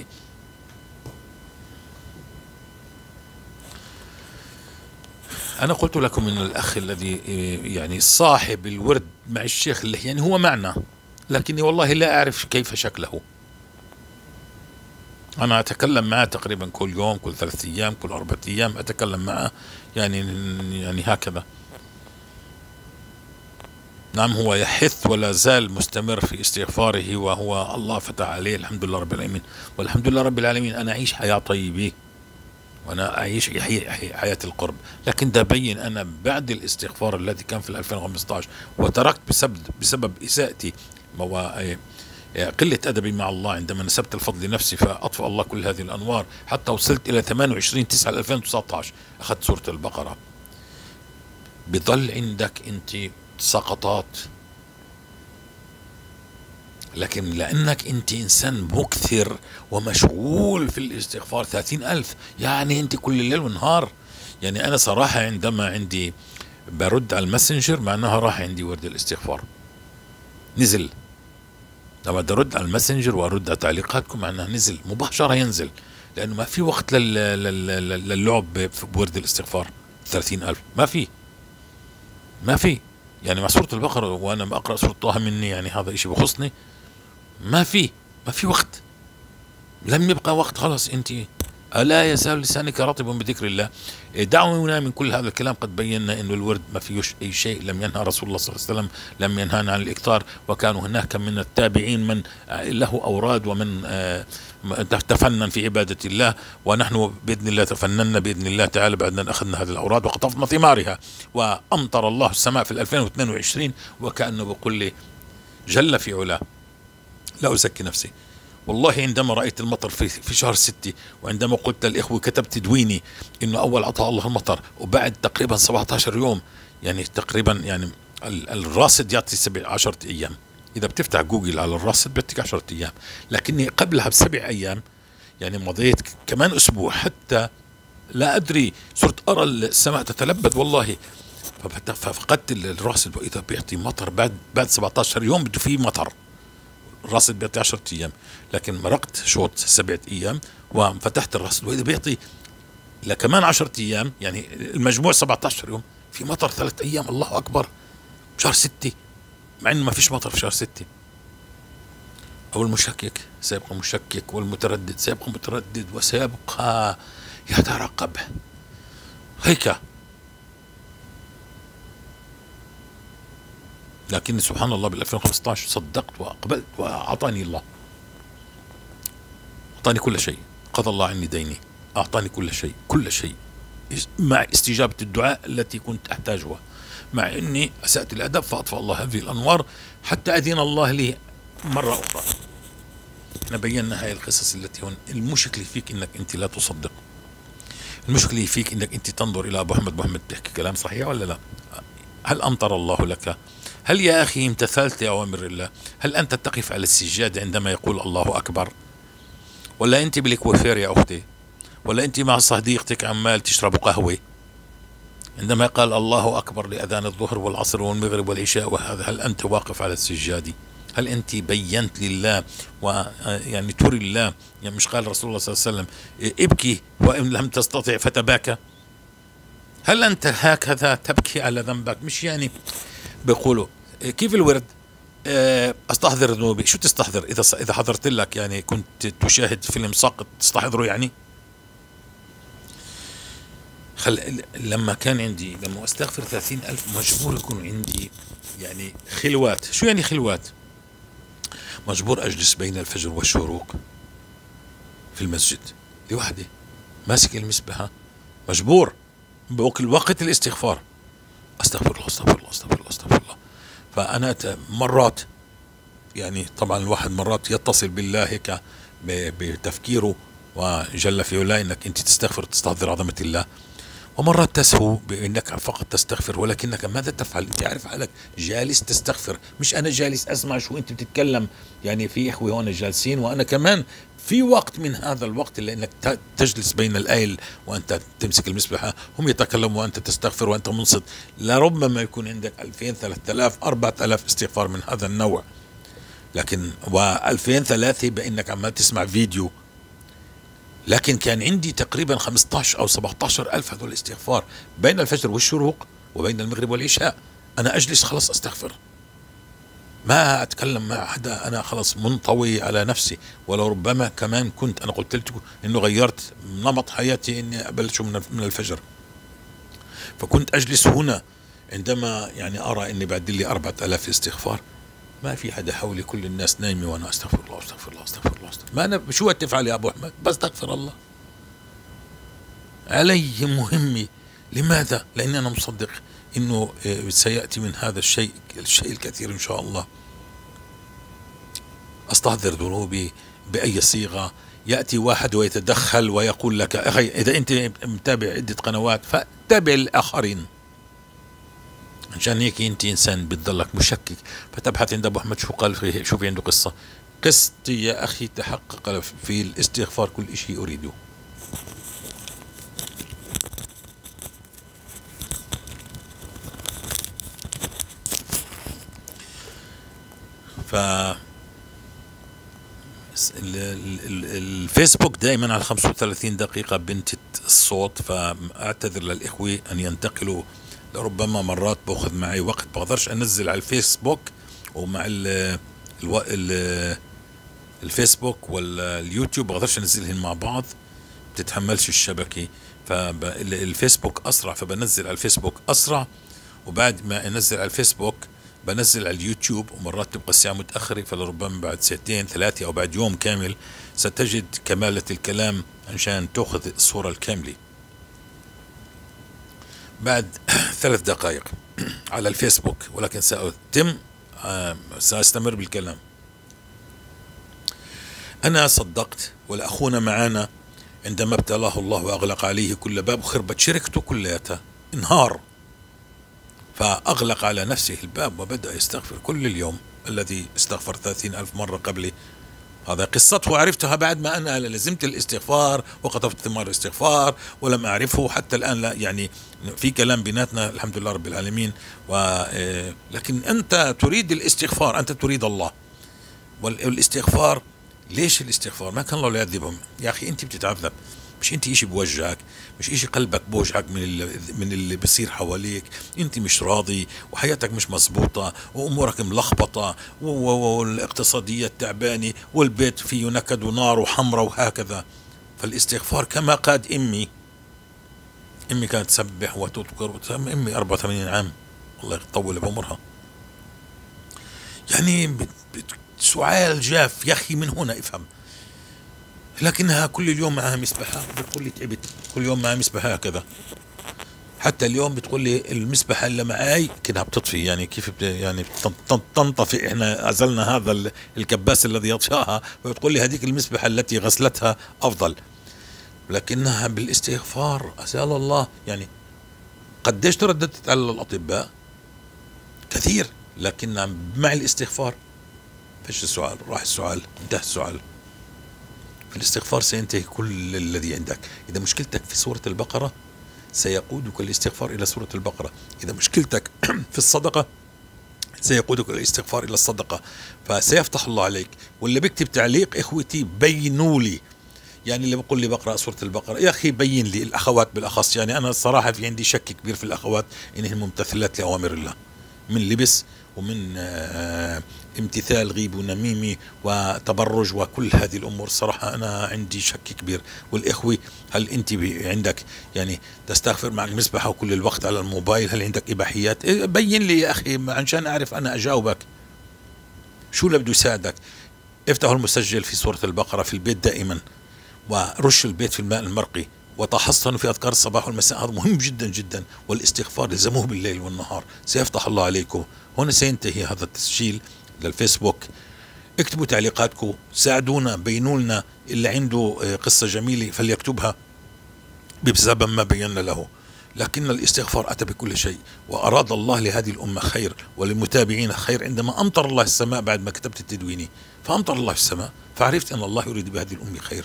أنا قلت لكم إن الأخ الذي يعني صاحب الورد مع الشيخ اللحياني هو معنا، لكني والله لا أعرف كيف شكله. أنا أتكلم معه تقريبا كل يوم، كل ثلاثة أيام، كل أربعة أيام أتكلم معه، يعني يعني هكذا. نعم، هو يحث ولا زال مستمر في استغفاره، وهو الله فتح عليه الحمد لله رب العالمين. والحمد لله رب العالمين أنا أعيش حياة طيبة، وأنا أعيش حياة القرب. لكن ده بين أنا بعد الاستغفار الذي كان في ألفين وخمسة عشر وتركت بسبب بسبب إساءتي قلة أدبي مع الله، عندما نسبت الفضل لنفسي فأطفأ الله كل هذه الأنوار، حتى وصلت إلى ثمانية وعشرين تسعة ألفين وتسعة عشر أخذت سورة البقرة. بظل عندك أنت سقطات، لكن لأنك أنت إنسان مكثر ومشغول في الاستغفار، ثلاثين ألف يعني أنت كل ليل ونهار. يعني أنا صراحة عندما عندي برد على الماسنجر معناها راح عندي ورد الاستغفار نزل، لما برد على الماسنجر وأرد على تعليقاتكم معناها نزل مباشرة، ينزل، لأنه ما في وقت للعب بورد الاستغفار. ثلاثين ألف ما في ما في يعني مع سورة البقرة وأنا أقرأ سورة طه مني، يعني هذا إشي بخصني. ما في ما في وقت، لم يبقى وقت، خلاص. أنت ألا يزال لسانك رطبا بذكر الله. دعونا من كل هذا الكلام، قد بينا أن الورد ما فيهوش أي شيء، لم ينهى رسول الله صلى الله عليه وسلم، لم ينهانا عن الإكثار، وكانوا هناك من التابعين من له أوراد ومن تفنن في عبادة الله، ونحن بإذن الله تفننا بإذن الله تعالى بعد أن أخذنا هذه الأوراد وقطفنا ثمارها، وأمطر الله السماء في ألفين واثنين وعشرين، وكأنه بقول لي جل في علاه لا أزكي نفسي. والله عندما رأيت المطر في في شهر ستة، وعندما قلت للإخوة كتبت تدويني إنه أول عطاء الله المطر، وبعد تقريبا سبعة عشر يوم، يعني تقريبا يعني الراصد يعطي سبع عشرة أيام، إذا بتفتح جوجل على الراصد بيعطيك عشرة أيام، لكني قبلها بسبع أيام يعني مضيت كمان أسبوع حتى لا أدري، صرت أرى السماء تتلبد والله. ففقدت الراصد، وإذا بيعطي مطر بعد بعد سبعة عشر يوم بده فيه مطر. الراصد بيعطي عشرة أيام، لكن مرقت شوط سبعة أيام وفتحت الراصد، وإذا بيعطي لكمان عشرة أيام، يعني المجموع سبعة عشر يوم في مطر ثلاث أيام. الله أكبر، شهر ستة، مع إنه ما فيش مطر في شهر ستة. أو المشكك سيبقى مشكك، والمتردد سيبقى متردد، وسيبقى يترقب هيك. لكن سبحان الله بال ألفين وخمسة عشر صدقت وأقبلت، وأعطاني الله، أعطاني كل شيء، قضى الله عني ديني، أعطاني كل شيء كل شيء، مع استجابة الدعاء التي كنت أحتاجها، مع أني أسأت الأدب فأطفأ الله هذه الأنوار حتى أذن الله لي مرة أخرى. احنا بينا هاي القصص التي هون. المشكلة فيك أنك أنت لا تصدق، المشكلة فيك أنك أنت تنظر إلى أبو أحمد محمد بيحكي كلام صحيح ولا لا؟ هل أمطر الله لك؟ هل يا أخي امتثلت أوامر الله؟ هل أنت تقف على السجاد عندما يقول الله أكبر؟ ولا أنت بالكوافير يا أختي؟ ولا أنت مع صديقتك عمال تشربوا قهوة عندما قال الله أكبر لأذان الظهر والعصر والمغرب والعشاء وهذا؟ هل أنت واقف على السجاد؟ هل أنت بينت لله ويعني تري الله؟ يعني مش قال رسول الله صلى الله عليه وسلم ابكي وإن لم تستطع فتباكى؟ هل أنت هكذا تبكي على ذنبك؟ مش يعني بيقولوا كيف الورد استحضر ذنوبي. شو تستحضر؟ اذا اذا حضرت لك يعني كنت تشاهد فيلم ساقط تستحضره يعني؟ خل... لما كان عندي لما استغفر ثلاثين ألف مجبور يكون عندي يعني خلوات. شو يعني خلوات؟ مجبور أجلس بين الفجر والشروق في المسجد لوحدي ماسك المسبحة، مجبور بوقت الاستغفار استغفر الله استغفر الله استغفر الله استغفر الله. فأنا مرات يعني طبعا الواحد مرات يتصل بالله هيك بتفكيره وجل في علاه انك انت تستغفر تستحضر عظمة الله، ومرات تسهو بانك فقط تستغفر، ولكنك ماذا تفعل؟ انت عارف حالك جالس تستغفر، مش انا جالس اسمع شو انت بتتكلم. يعني في اخوه هون جالسين وانا كمان في وقت من هذا الوقت اللي انك تجلس بين الايل وانت تمسك المسبحه، هم يتكلموا وانت تستغفر وانت منصت. لربما يكون عندك ألفين ثلاثة آلاف أربعة آلاف استغفار من هذا النوع، لكن وألفين ثلاثة بانك عمال تسمع فيديو. لكن كان عندي تقريبا خمسة عشر أو سبعة عشر ألف هذول الاستغفار بين الفجر والشروق وبين المغرب والعشاء. أنا أجلس خلص أستغفر، ما أتكلم مع حدا، أنا خلص منطوي على نفسي. ولو ربما كمان كنت أنا قلت لكم إنه غيرت نمط حياتي إني أبلش من الفجر، فكنت أجلس هنا عندما يعني أرى إني بعد لي أربعة آلاف استغفار، ما في حدا حولي، كل الناس نايمة وأنا أستغفر الله أستغفر الله أستغفر الله أستغفر. ما أنا شو تفعل يا أبو أحمد؟ بستغفر الله. علي مهمة. لماذا؟ لأني أنا مصدق إنه سيأتي من هذا الشيء الشيء الكثير إن شاء الله. أستحضر ذنوبي بأي صيغة. يأتي واحد ويتدخل ويقول لك أخي إذا أنت متابع عدة قنوات فتابع الآخرين، عشان هيك انت انسان بتضلك مشكك، فتبحث عند ابو احمد شو قال في، شو في عنده قصه. قصتي يا اخي تحقق في الاستغفار كل شيء اريده. ف الفيسبوك دائما على خمسة وثلاثين دقيقه بنت الصوت، فاعتذر للاخوه ان ينتقلوا. ربما مرات باخذ معي وقت بقدرش انزل على الفيسبوك ومع ال ال ال الفيسبوك واليوتيوب بقدرش انزلهم مع بعض، بتتحملش الشبكة. فالفيسبوك اسرع فبنزل على الفيسبوك اسرع، وبعد ما انزل على الفيسبوك بنزل على اليوتيوب، ومرات تبقى الساعة متأخرة، فلربما بعد ساعتين ثلاثة او بعد يوم كامل ستجد كمالة الكلام عشان تأخذ الصورة الكاملة. بعد ثلاث دقائق على الفيسبوك، ولكن سأتم سأستمر بالكلام. أنا صدقت، والأخونا معنا عندما ابتلاه الله وأغلق عليه كل باب خربت شركته كلياتها، انهار، فأغلق على نفسه الباب وبدأ يستغفر كل اليوم الذي استغفر ثلاثين ألف مرة قبلي. هذا قصته عرفتها بعد ما أنا لزمت الاستغفار وقطفت ثمار الاستغفار ولم أعرفه حتى الآن. لا يعني في كلام بيناتنا الحمد لله رب العالمين. و لكن أنت تريد الاستغفار، أنت تريد الله. والاستغفار ليش الاستغفار؟ ما كان الله يعذبهم يا أخي، أنت بتتعذب، مش أنت إشي بوجهك، مش إشي قلبك بوجهك من اللي من اللي بصير حواليك. أنت مش راضي وحياتك مش مزبوطة وأمورك ملخبطة والاقتصادية تعبانة والبيت فيه نكد ونار وحمرة وهكذا. فالاستغفار كما قاد أمي، أمي كانت تسبح وتذكر، أمي أربعة وثمانين عام الله يطول بعمرها. يعني سؤال جاف يا أخي، من هنا افهم. لكنها كل اليوم معها مسبحة، بتقول لي تعبت، كل يوم معها مسبحة هكذا. حتى اليوم بتقول لي المسبحة اللي معاي كده بتطفي، يعني كيف يعني تنطفي، احنا أزلنا هذا الكباس الذي يطفئها، فبتقول لي هذيك المسبحة التي غسلتها أفضل. لكنها بالاستغفار أسأل الله. يعني قديش ترددت على الأطباء؟ كثير، لكن مع الاستغفار فيش السؤال، راح السؤال، انتهى السؤال. في الاستغفار سينتهي كل الذي عندك. إذا مشكلتك في سورة البقرة سيقودك الاستغفار إلى سورة البقرة. إذا مشكلتك في الصدقة سيقودك الاستغفار إلى الصدقة، فسيفتح الله عليك. واللي بيكتب تعليق إخوتي بينوا لي، يعني اللي بقول لي بقرأ سورة البقرة يا أخي بين لي، الأخوات بالأخص. يعني أنا الصراحة في عندي شك كبير في الأخوات إنهن ممتثلات لأوامر الله. من لبس ومن آه امتثال غيب ونميمي وتبرج وكل هذه الأمور. صراحة أنا عندي شك كبير. والإخوة، هل أنت عندك يعني تستغفر معك مسبحة وكل الوقت على الموبايل؟ هل عندك إباحيات؟ بين لي يا أخي عشان أعرف أنا أجاوبك شو اللي بده يساعدك. افتحوا المسجل في سورة البقرة في البيت دائما، ورش البيت في الماء المرقي، وتحصنوا في أذكار الصباح والمساء. هذا مهم جدا جدا. والاستغفار الزموه بالليل والنهار، سيفتح الله عليكم. هنا سينتهي هذا التسجيل للفيسبوك. اكتبوا تعليقاتكم، ساعدونا، بينوا لنا اللي عنده قصة جميلة فليكتبها بسبب ما بينا له. لكن الاستغفار أتى بكل شيء، وأراد الله لهذه الأمة خير وللمتابعين خير. عندما أمطر الله السماء بعد ما كتبت التدويني، فأمطر الله السماء، فعرفت أن الله يريد بهذه الأمة خير.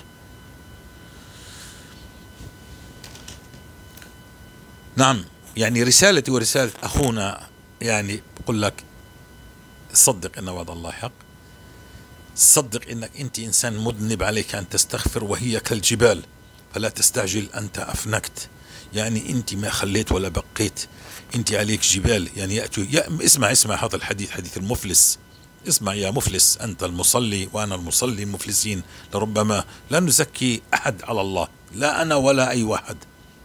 نعم، يعني رسالتي ورسالة أخونا، يعني بقول لك صدق أن وعد الله حق، صدق أنك أنت إنسان مذنب، عليك أن تستغفر، وهي كالجبال فلا تستعجل، أنت أفنكت، يعني أنت ما خليت ولا بقيت، أنت عليك جبال. يعني يأتوا يا اسمع اسمع هذا الحديث، حديث المفلس. اسمع يا مفلس، أنت المصلي وأنا المصلي مفلسين، لربما لا نزكي أحد على الله، لا أنا ولا أي واحد.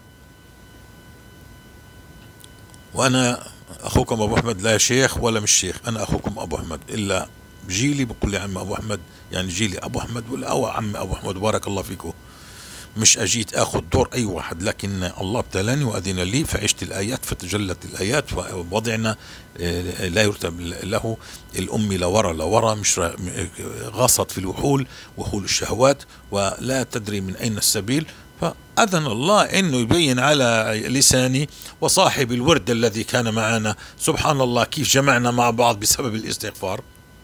وأنا أخوكم أبو أحمد، لا شيخ ولا مش شيخ، أنا أخوكم أبو أحمد، إلا جيلي بقول لي عم أبو أحمد، يعني جيلي أبو أحمد ولا أو عم أبو أحمد، بارك الله فيكم. مش أجيت أخذ دور أي واحد، لكن الله ابتلاني وأذن لي فعشت الآيات، فتجلت الآيات، ووضعنا لا يرتب له الأمي لورا لورا، مش غاصت في الوحول، وحول الشهوات، ولا تدري من أين السبيل. فأذن الله أنه يبين على لساني وصاحب الورد الذي كان معنا. سبحان الله كيف جمعنا مع بعض بسبب الاستغفار.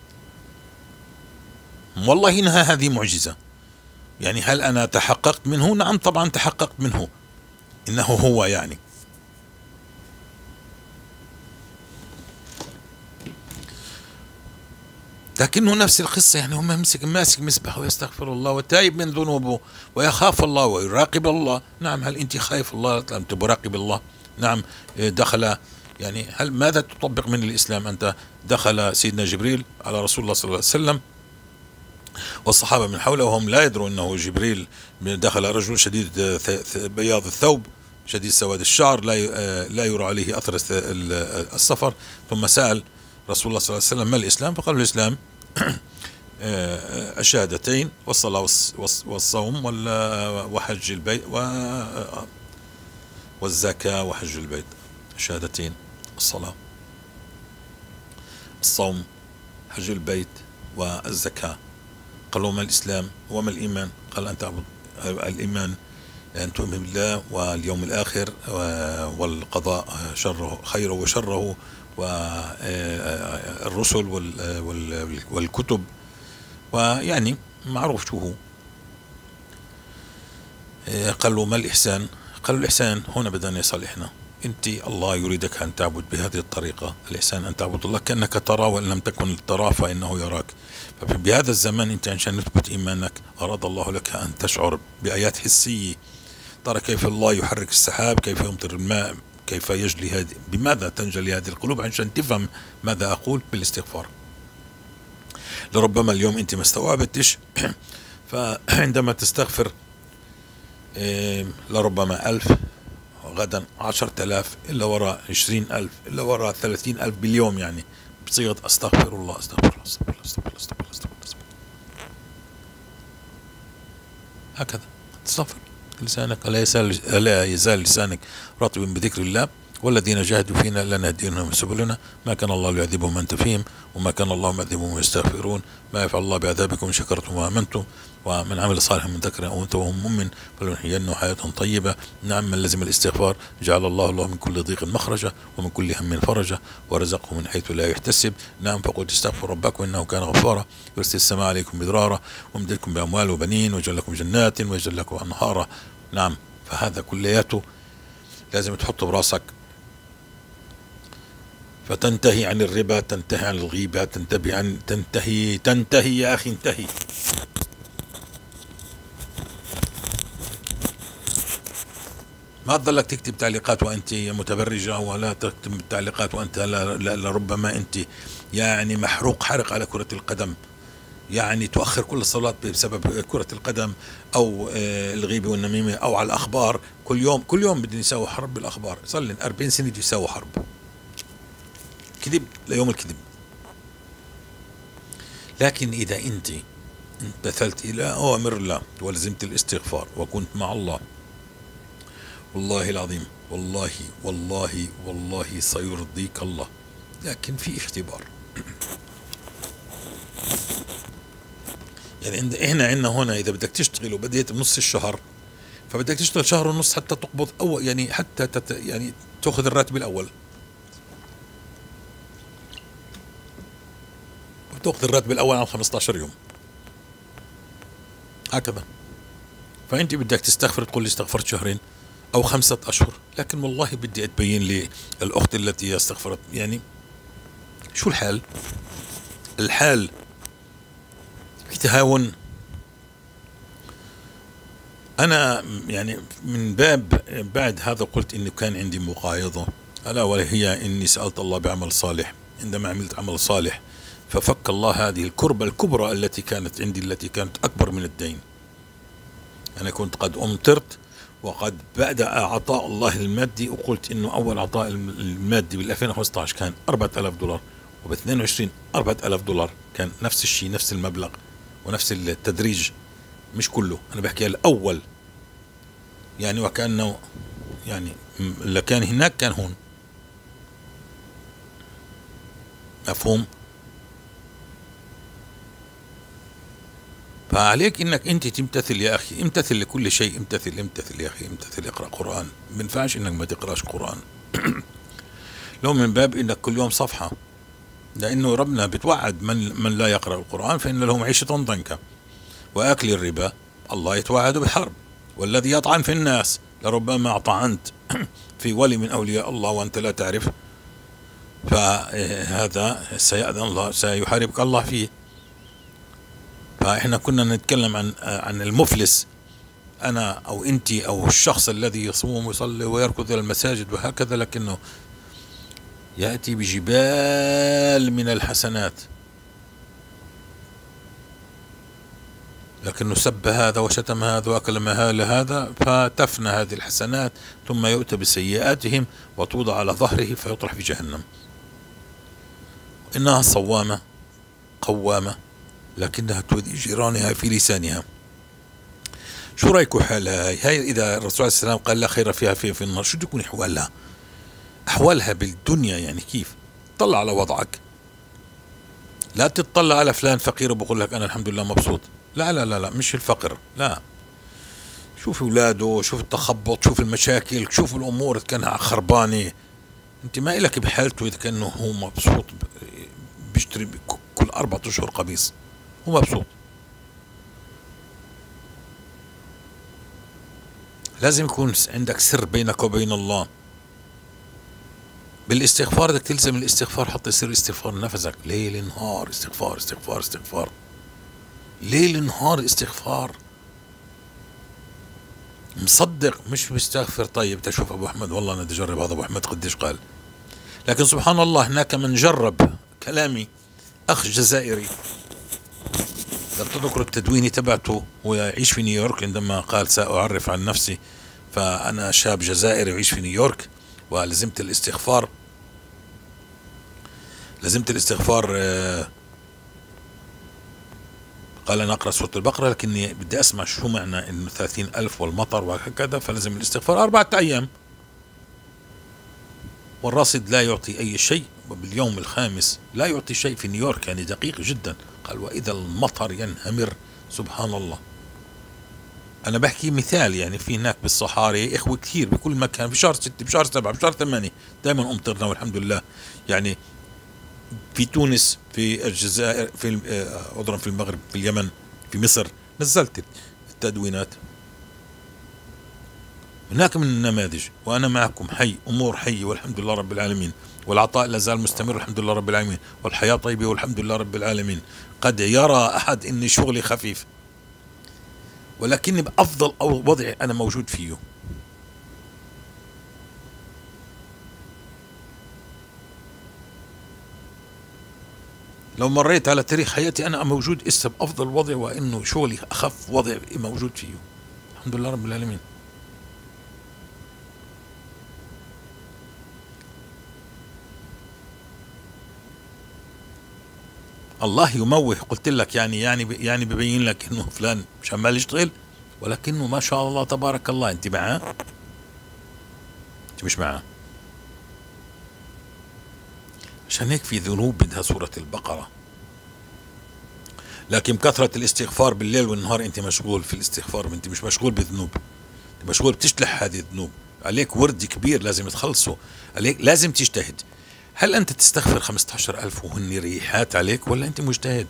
والله إنها هذه معجزة. يعني هل أنا تحققت منه؟ نعم طبعا تحققت منه، إنه هو يعني. لكنه نفس القصة، يعني هم ماسك ماسك مسبح ويستغفر الله وتائب من ذنوبه ويخاف الله ويراقب الله. نعم، هل أنت خايف الله؟ أنت مراقب الله؟ نعم. دخل يعني هل ماذا تطبق من الإسلام أنت؟ دخل سيدنا جبريل على رسول الله صلى الله عليه وسلم والصحابة من حوله وهم لا يدرون أنه جبريل. دخل رجل شديد بياض الثوب شديد سواد الشعر، لا لا يرى عليه أثر السفر. ثم سأل رسول الله صلى الله عليه وسلم ما الإسلام؟ فقال الإسلام الشهادتين والصلاة والصوم وحج البيت والزكاة وحج البيت. الشهادتين، الصلاة، الصوم، حج البيت والزكاة. قالوا ما الإسلام وما الإيمان؟ قال أن تعبد الإيمان أن تؤمن بالله واليوم الآخر والقضاء شره خيره وشره والرسل والكتب. ويعني معروف شو هو. قالوا ما الإحسان؟ قالوا الإحسان هنا بدنا يصلحنا. أنت الله يريدك أن تعبد بهذه الطريقة. الإحسان أن تعبد الله كأنك تراه، وإن لم تكن تراه فإنه يراك. فبهذا الزمان أنت عشان نثبت إيمانك أراد الله لك أن تشعر بآيات حسية. ترى كيف الله يحرك السحاب، كيف يمطر الماء، كيف يجلي هذه. بماذا تنجلي هذه القلوب؟ عشان تفهم ماذا أقول بالاستغفار. لربما اليوم أنت ما استوعبتش فعندما تستغفر لربما ألف، غدا عشرة آلاف، إلا وراء عشرين ألف، إلا وراء ثلاثين ألف باليوم، يعني بصيغة أستغفر الله أستغفر الله أستغفر الله أستغفر الله أستغفر الله أستغفر الله. هكذا تستغفر لسانك، لا يزال لا يزال لسانك رطبا بذكر الله. والذين جاهدوا فينا لنهدينهم سبلنا، ما كان الله ليعذبهم وأنت فيهم وما كان الله معذبهم ويستغفرون. ما يفعل الله بعذابكم إن شكرتم وآمنتم. ومن عمل صالحا من ذكر أو أنثى وهو مؤمن فلنحيينه حياة طيبة. نعم، من لزم الاستغفار جعل الله له من كل ضيق مخرجا ومن كل هم فرجا ورزقه من حيث لا يحتسب. نعم، فقلت استغفروا ربكم إنه كان غفارا يرسل السماء عليكم مدرارا ويمددكم بأموال وبنين ويجعل لكم جنات ويجعل لكم أنهارا. نعم، فهذا كلياته لازم تحطه براسك، فتنتهي عن الربا، تنتهي عن الغيبة، تنتهي عن تنتهي تنتهي يا أخي انتهي. ما تضلك تكتب تعليقات وأنت متبرجة، ولا تكتب تعليقات وأنت لا لا لربما أنت يعني محروق حرق على كرة القدم، يعني تؤخر كل الصلاة بسبب كرة القدم، أو آه، الغيبة والنميمة، أو على الأخبار. كل يوم كل يوم بدهم يساووا حرب بالأخبار، صار لهم أربعين سنة بده يساووا حرب، كذب ليوم الكذب. لكن إذا أنت امتثلت إلى أوامر الله ولزمت الاستغفار وكنت مع الله، والله العظيم، والله والله والله سيرضيك الله. لكن في اختبار. يعني عند- احنا عندنا هنا اذا بدك تشتغل وبديت بنص الشهر، فبدك تشتغل شهر ونص حتى تقبض اول، يعني حتى تت يعني تاخذ الراتب الاول، وتاخذ الراتب الاول عن خمسة عشر يوم هكذا. فانت بدك تستغفر تقول لي استغفرت شهرين او خمسة اشهر، لكن والله بدي تبين لي الاخت التي استغفرت، يعني شو الحال؟ الحال في تهاون. أنا يعني من باب بعد هذا قلت إنه كان عندي مقايضة، ألا وهي إني سألت الله بعمل صالح. عندما عملت عمل صالح ففك الله هذه الكربة الكبرى التي كانت عندي، التي كانت أكبر من الدين. أنا كنت قد أمطرت وقد بدأ عطاء الله المادي، وقلت إنه أول عطاء المادي بال ألفين وخمسة عشر كان أربعة آلاف دولار، وب اثنين وعشرين أربعة آلاف دولار، كان نفس الشيء، نفس المبلغ ونفس التدريج، مش كله، أنا بحكي الأول. يعني وكأنه يعني اللي كان هناك كان هون، مفهوم؟ فعليك انك انت تمتثل يا اخي، امتثل لكل شيء، امتثل امتثل يا اخي، امتثل، اقرا قرآن. ما ينفعش انك ما تقراش قرآن. لو من باب انك كل يوم صفحة، لانه ربنا بتوعد من من لا يقرأ القرآن فإن له معيشة ضنكا وأكل الربا الله يتوعد بالحرب، والذي يطعن في الناس لربما طعنت في ولي من أولياء الله وأنت لا تعرف، فهذا سيأذن الله، سيحاربك الله فيه. فإحنا كنا نتكلم عن عن المفلس، أنا أو أنت أو الشخص الذي يصوم ويصلي ويركض إلى المساجد وهكذا، لكنه يأتي بجبال من الحسنات، لكنه سب هذا وشتم هذا وأكل مال هذا، فتفنى هذه الحسنات، ثم يؤتى بسيئاتهم وتوضع على ظهره فيطرح في جهنم. إنها صوامة قوامة، لكنها تؤذي جيرانها في لسانها. شو رأيكم حالها هاي؟ هاي إذا الرسول عليه السلام قال لا خير فيها في, في النار، شو تكون أحوالها؟ أحوالها بالدنيا يعني كيف؟ طلع على وضعك، لا تطلع على فلان فقير وبقول لك أنا الحمد لله مبسوط. لا لا لا لا، مش الفقر، لا، شوف اولاده، شوف التخبط، شوف المشاكل، شوف الامور كانها خربانه. انت ما إلك بحالته اذا كانه هو مبسوط بيشتري كل اربعة اشهر قميص، هو مبسوط. لازم يكون عندك سر بينك وبين الله. بالاستغفار بدك تلزم الاستغفار، حط سر استغفار نفسك ليل نهار، استغفار استغفار استغفار، ليل نهار استغفار. مصدق مش مستغفر. طيب تشوف ابو احمد، والله انا بدي اجرب هذا ابو احمد قديش قال، لكن سبحان الله هناك من جرب كلامي، اخ جزائري لم تذكر التدويني تبعته ويعيش في نيويورك، عندما قال سأعرف عن نفسي، فأنا شاب جزائري ويعيش في نيويورك ولزمت الاستغفار، لزمت الاستغفار. قال أنا أقرأ سورة البقرة لكني بدي أسمع شو معنى إنه ثلاثين ألف والمطر وهكذا، فلزم الاستغفار أربعة أيام، والراصد لا يعطي أي شيء، وباليوم الخامس لا يعطي شيء في نيويورك، يعني دقيق جدا. قال وإذا المطر ينهمر، سبحان الله. أنا بحكي مثال، يعني في هناك بالصحاري إخوة كثير بكل مكان، في شهر ستة بشهر سبعة بشهر ثمانية دائما أمطرنا والحمد لله. يعني في تونس، في الجزائر، في عذرا في المغرب، في اليمن، في مصر، نزلت التدوينات. هناك من النماذج، وأنا معكم حي، أمور حية والحمد لله رب العالمين، والعطاء لا زال مستمر والحمد لله رب العالمين، والحياة طيبة والحمد لله رب العالمين. قد يرى أحد إني شغلي خفيف، ولكني بأفضل أو وضع أنا موجود فيه. لو مريت على تاريخ حياتي أنا موجود إسا بأفضل وضع، وإنه شغلي أخف وضع موجود فيه، الحمد لله رب العالمين. الله يموه، قلت لك يعني يعني يعني ببين لك انه فلان مش عمال يشتغل، ولكنه ما شاء الله تبارك الله. انت معاه؟ انت مش معاه. عشان هيك في ذنوب بدها سورة البقرة، لكن كثرة الاستغفار بالليل والنهار انت مشغول في الاستغفار، انت مش مشغول بالذنوب، انت مشغول بتشلح هذه الذنوب. عليك ورد كبير لازم تخلصه، عليك لازم تجتهد. هل انت تستغفر خمسة عشر ألف وهن ريحات عليك، ولا انت مجتهد؟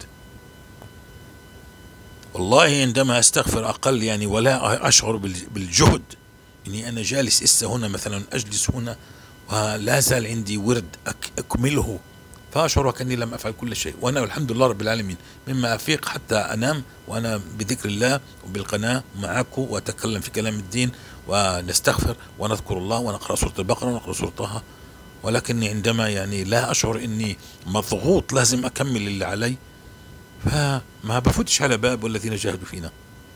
والله عندما استغفر اقل يعني ولا اشعر بالجهد، اني انا جالس اسا هنا مثلا، اجلس هنا ولا زال عندي ورد أك اكمله، فاشعر كاني لم افعل كل شيء، وانا الحمد لله رب العالمين مما افيق حتى انام وانا بذكر الله وبالقناه معكم، واتكلم في كلام الدين ونستغفر ونذكر الله ونقرا سوره البقره ونقرا سوره طه. ولكني عندما يعني لا اشعر اني مضغوط لازم اكمل اللي علي، فما بفوتش على باب والذين جاهدوا فينا.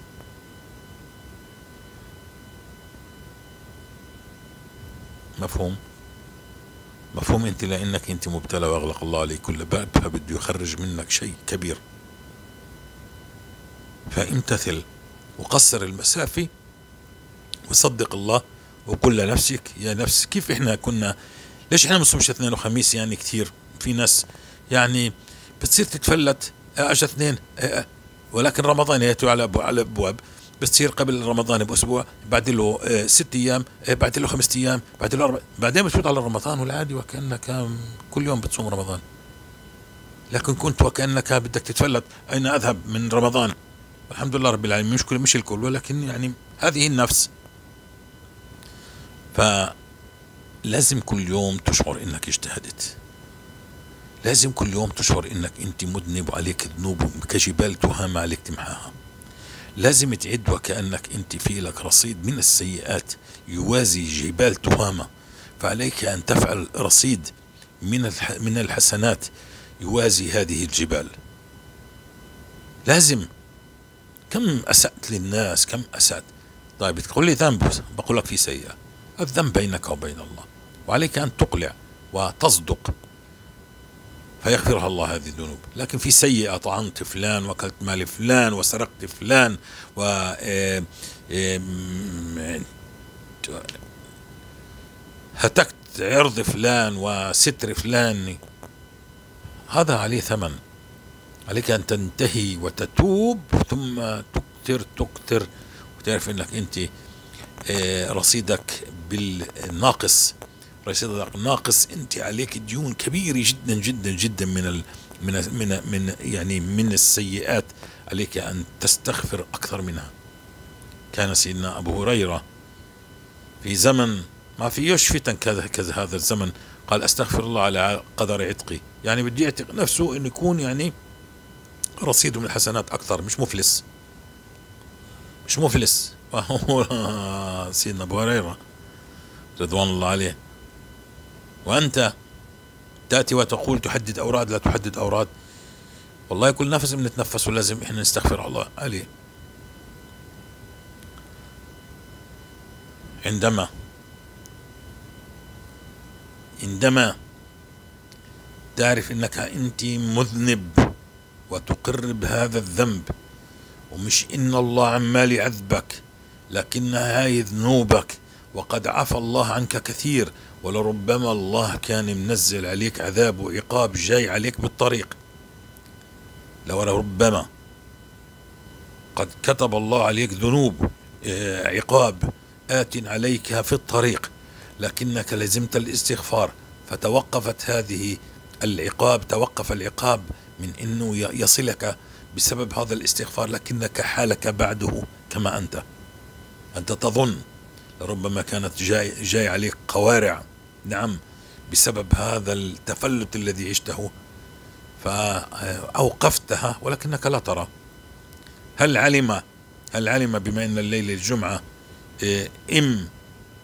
مفهوم؟ مفهوم انت، لانك انت مبتلى واغلق الله عليك كل باب، فبده يخرج منك شيء كبير. فامتثل وقصر المسافة وصدق الله، وقل لنفسك يا نفس كيف احنا كنا، ليش احنا ما بنصومش اثنين وخميس؟ يعني كثير في ناس يعني بتصير تتفلت اجى اثنين، ولكن رمضان ياتي على أبو على ابواب، بتصير قبل رمضان باسبوع، بعد له ست ايام، بعد له خمسة ايام، بعد له أربع، بعدين بتفوت على رمضان والعادي وكانك كل يوم بتصوم رمضان. لكن كنت وكانك بدك تتفلت، اين اذهب من رمضان؟ الحمد لله رب العالمين، مش كل مش الكل، ولكن يعني هذه النفس. فلازم كل يوم تشعر انك اجتهدت، لازم كل يوم تشعر انك انت مذنب وعليك ذنوب كجبال تهامة عليك تمحاها. لازم تعد وكأنك انت في لك رصيد من السيئات يوازي جبال تهامة، فعليك ان تفعل رصيد من من الحسنات يوازي هذه الجبال. لازم. كم اسأت للناس، كم اسأت. طيب بتقول لي ذنب، بقول لك في سيئة. الذنب بينك وبين الله، وعليك ان تقلع وتصدق فيغفرها الله هذه الذنوب. لكن في سيئة، طعنت فلان وأكلت مال فلان وسرقت فلان و هتكت عرض فلان وستر فلان، هذا عليه ثمن. عليك أن تنتهي وتتوب، ثم تكتر تكتر وتعرف أنك أنت رصيدك بالناقص، رصيدك ناقص، انت عليك ديون كبيره جدا جدا جدا من ال من من من يعني من السيئات، عليك ان تستغفر اكثر منها. كان سيدنا ابو هريره في زمن ما فيهش فتن كذا كذا هذا الزمن، قال استغفر الله على قدر عتقي، يعني بده يعتق نفسه انه يكون يعني رصيده من الحسنات اكثر، مش مفلس، مش مفلس. سيدنا ابو هريره رضوان الله عليه. وأنت تأتي وتقول تحدد أوراد، لا تحدد أوراد. والله كل نفس بنتنفسه لازم إحنا نستغفر الله عليه. عندما عندما تعرف إنك أنت مذنب وتقر بهذا الذنب، ومش إن الله عمال يعذبك، لكنها هاي ذنوبك، وقد عفى الله عنك كثير، ولربما الله كان منزل عليك عذاب وعقاب جاي عليك بالطريق. لو ربما قد كتب الله عليك ذنوب، عقاب آت عليك في الطريق، لكنك لزمت الاستغفار، فتوقفت هذه العقاب، توقف العقاب من انه يصلك بسبب هذا الاستغفار، لكنك حالك بعده كما انت انت تظن. ربما كانت جاي, جاي عليك قوارع، نعم، بسبب هذا التفلت الذي عشته فأوقفتها، ولكنك لا ترى. هل علم هل علم بما أن الليلة الجمعة إم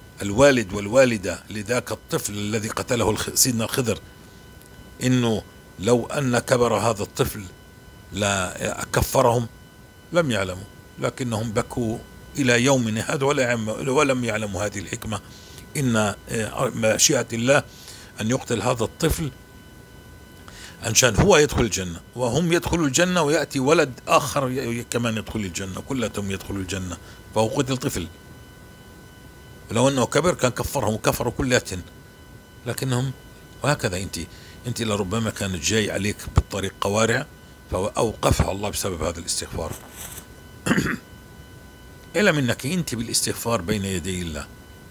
الوالد والوالدة لذاك الطفل الذي قتله سيدنا الخضر إنه لو أن كبر هذا الطفل لا كفرهم لم يعلموا، لكنهم بكوا إلى يومنا هذا ولم يعلموا هذه الحكمة، إن مشيئة الله أن يقتل هذا الطفل عشان هو يدخل الجنة، وهم يدخلوا الجنة ويأتي ولد آخر كمان يدخل الجنة، كلهم يدخلوا الجنة، فهو قتل طفل. لو أنه كبر كان كفرهم وكفروا كلياتهم، لكنهم وهكذا. أنت أنت لربما كانت جاي عليك بالطريق قوارع فأوقفها الله بسبب هذا الاستغفار. اعلم انك انت بالاستغفار بين يدي الله،